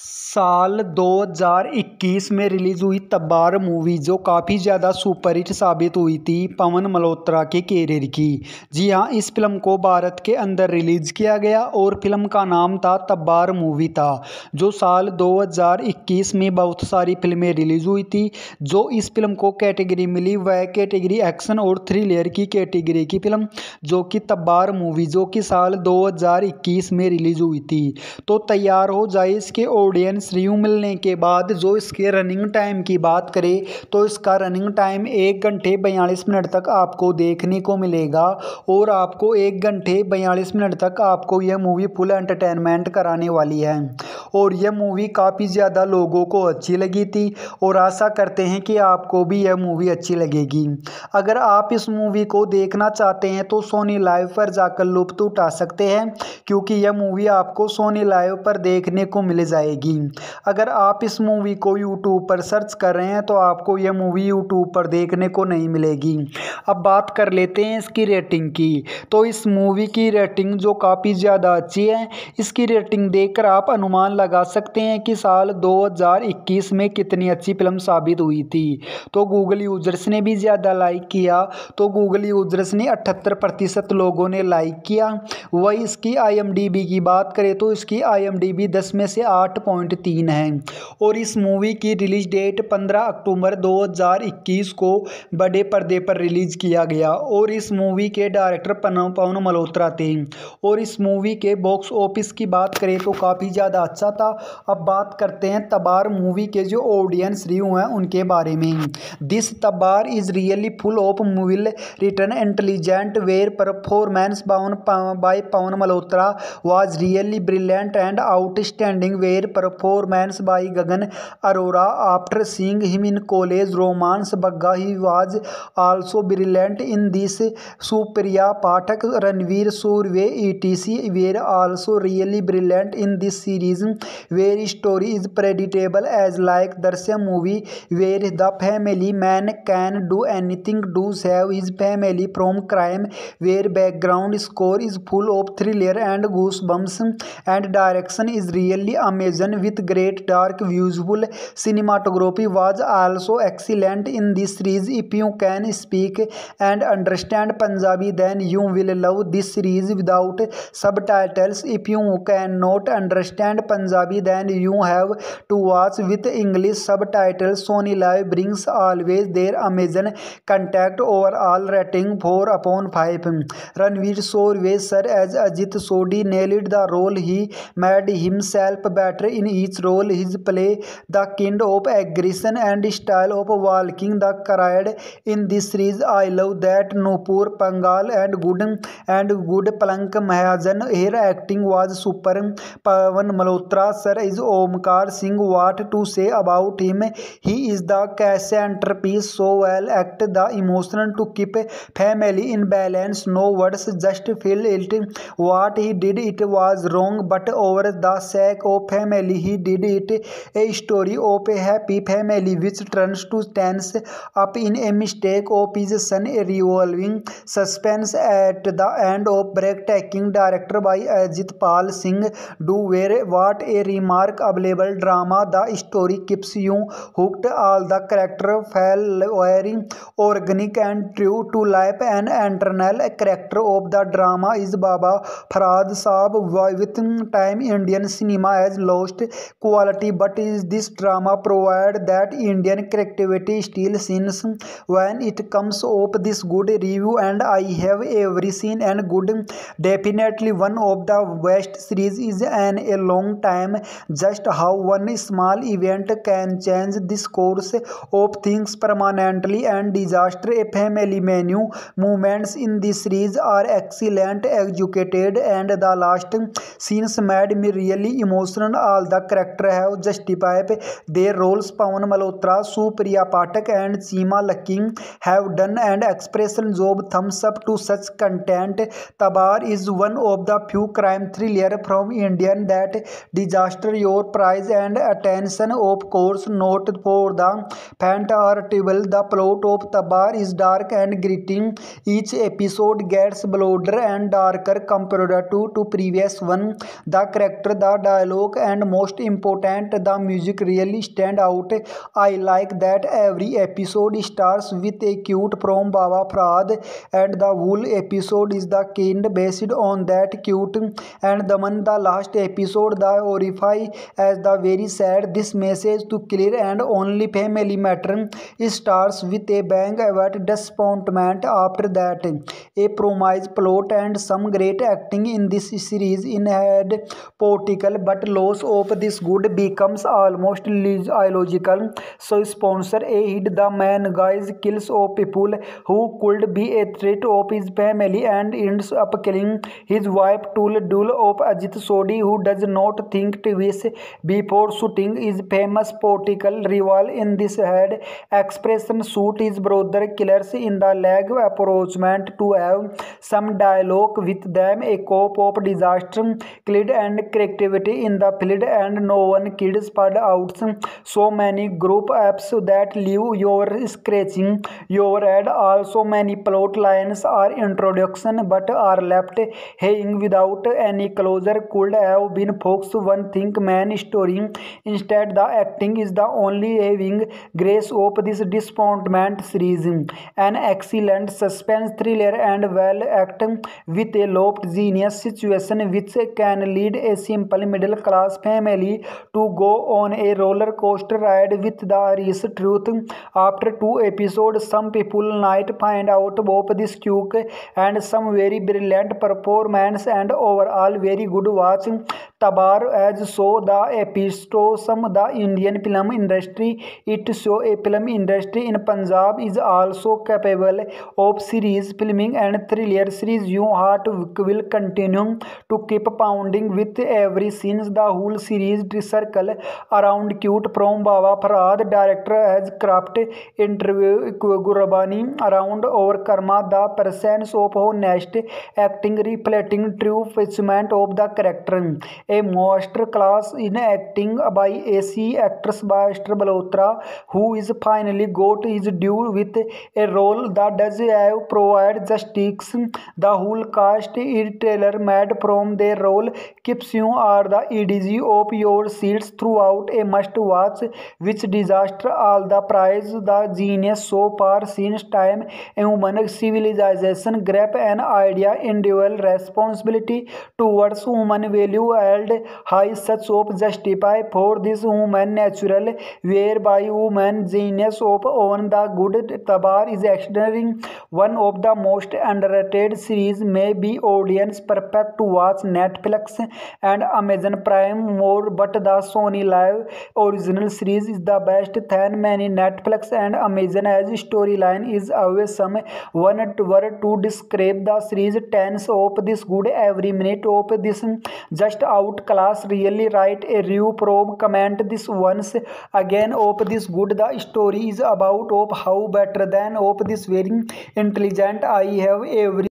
साल दो हज़ार इक्कीस में release हुई तब्बार movie, जो काफ़ी ज़्यादा superhit साबित हुई थी पवन मल्होत्रा के कैरियर की। जी हाँ, इस फिल्म को भारत के अंदर रिलीज़ किया गया और फिल्म का नाम था तब्बार मूवी था, जो साल दो हज़ार इक्कीस में बहुत सारी फिल्में रिलीज़ हुई थी। जो इस फिल्म को कैटेगरी मिली वह कैटेगरी एक्शन और थ्रिलर की कैटेगरी की फिल्म, जो कि तब्बार मूवी, जो कि साल दो हज़ार इक्कीस में रिलीज़ हुई थी। तो तैयार हो जाए इसके ऑडियंस रिव्यू मिलने के बाद। जो इसके रनिंग टाइम की बात करें तो इसका रनिंग टाइम एक घंटे बयालीस मिनट तक आपको देखने को मिलेगा और आपको एक घंटे बयालीस मिनट तक आपको यह मूवी फुल एंटरटेनमेंट कराने वाली है। और यह मूवी काफ़ी ज़्यादा लोगों को अच्छी लगी थी और आशा करते हैं कि आपको भी यह मूवी अच्छी लगेगी। अगर आप इस मूवी को देखना चाहते हैं तो सोनी लाइव पर जाकर लुत्फ उठा सकते हैं, क्योंकि यह मूवी आपको सोनी लाइव पर देखने को मिल जाएगी। अगर आप इस मूवी को यूट्यूब पर सर्च कर रहे हैं तो आपको यह मूवी यूट्यूब पर देखने को नहीं मिलेगी। अब बात कर लेते हैं इसकी रेटिंग की। तो इस मूवी की रेटिंग जो काफ़ी ज़्यादा अच्छी है, इसकी रेटिंग देखकर आप अनुमान लगा सकते हैं कि साल दो हज़ार इक्कीस में कितनी अच्छी फिल्म साबित हुई थी। तो गूगल यूजर्स ने भी ज़्यादा लाइक किया, तो गूगल यूजर्स ने अठहत्तर प्रतिशत लोगों ने लाइक किया। वही इसकी आई एम डी बी की बात करें तो इसकी आई एम डी बी दस में से आठ पॉइंट तीन है। और इस मूवी की रिलीज डेट पंद्रह अक्टूबर दो हज़ार इक्कीस को बड़े पर्दे पर रिलीज किया गया और इस मूवी के डायरेक्टर पवन मल्होत्रा थे। और इस मूवी के बॉक्स ऑफिस की बात करें तो काफ़ी ज़्यादा अच्छा था। अब बात करते हैं तब्बार मूवी के जो ऑडियंस रिव्यू हैं उनके बारे में। This Tabbar is really full of मूविल written intelligent where performance by Pawan Malhotra was really brilliant and outstanding where performance by Gagan Arora. After seeing him in college romance Bagga, he was also brilliant in this. Supriya Pathak, Ranveer Surve, et cetera were also really brilliant in this series, where story is predictable as like Darsya movie, where the family man can do anything to save his family from crime, where background score is full of thriller and goosebumps, and direction is really amazing with great dark visual cinematography was also excellent in this series. If you can speak and understand Punjabi, then you will love this series without subtitles. If you cannot understand Punjabi, then you have to watch with English subtitles. Sony Live brings always their Amazon contact. Overall rating four upon five. Ranveer Surve sir as Ajit Sodhi nailed the role. He made himself better in each role. His play the kind of aggression and style of walking the crowd in this series. I love that Nupur Pangal and good and good Palank Mahajan. Her acting was super. Pavan Malhotra Malhotra, sir, is Omkar Singh. What to say about him? He is the centerpiece, so well acted the emotion to keep family in balance. No words, just feel it. What he did, it was wrong, but over the sake of family, he did it. A story of a happy family which turns to tense up in a mistake of his son, a revolving suspense at the end of breathtaking director by Ajit Pal Singh. Do wear what a remarkable drama. The story keeps you hooked. All the characters feel very organic and true to life. An internal character of the drama is Baba Farhad Saab. With time, Indian cinema has lost quality, but is this drama provide that Indian creativity still shines when it comes up this good review, and I have every scene and good. Definitely one of the best series is in a long time. Just how one small event can change this course of things permanently, and disaster a family menu. Moments in this series are excellent, executed, and the last scenes made me really emotional. All the characters have justified their roles. Pawan Malhotra, Supriya Pathak, and Seema Lakki have done an expression job. Thumbs up to such content. Tabar is one of the few crime thriller from Indian that disaster your prize and attention. Of course, not for the faint hearted. The plot of Tabar is dark and gritty. Each episode gets bolder and darker compared to, to previous one. The character, the dialogue, and most important, the music really stand out. I like that every episode starts with a cute from Baba Farhad, and the whole episode is the kind based on that cute. And the one the last episode, the horrify as the very sad. This message to clear and only family matter starts with a bang about disappointment. After that, a promise plot and some great acting in this series in head political, but loss of this good becomes almost illogical. So sponsor a hit the man guys kills of people who could be a threat of his family and ends up killing his wife to duel of Ajit Sodhi, who does not think twice before shooting his famous political rival. In this head expression shoot his brother killers in the leg approachment to have some dialogue with them. A cop of disaster killed and creativity in the field, and no one kid spurred out so many group apps that leave your scratching your head. Also many plot lines are introduction but are left hanging without any closure. Could have been focused one thing main story. Instead the acting is the only having grace of this disappointment series. An excellent suspense thriller and well acted with a low genius situation which can lead a simple middle class family to go on a roller coaster ride with the recent truth. After two episodes, some people might find out both this cute and some very brilliant performance and overall very good watch. Tabar as so the epitome the Indian film industry. It show a film industry in Punjab is also capable of series filming and thriller series. Your heart will continue to keep pounding with every scene. The whole series circle around cute from Baba Farhad. Director has crafted interview Gurbani around our karma. The presence of honest acting reflecting true fulfillment of the character. A master class in acting by A C actress Bhaskar Malhotra, who is finally got his due with a role that does have provide justice. The whole cast is tailor-made from their role, keeps you at the edge of your seats throughout. A must-watch. Which disaster all the prize. The genius so far since time human civilization grab an idea individual responsibility towards human value held high such of justify for this human natural whereby human genius of own the good. Tabar is extraordinary, one of the most underrated series, may be audience perfect to watch Netflix and Amazon Prime more, but the Sony Live original series is the best. Than many Netflix and Amazon as storyline is always some one word to describe the series. Tense of this good, every minute of this just out out class. Really write a review, probe, comment this once again. Hope this good. The story is about hope how better than hope this very intelligent. I have every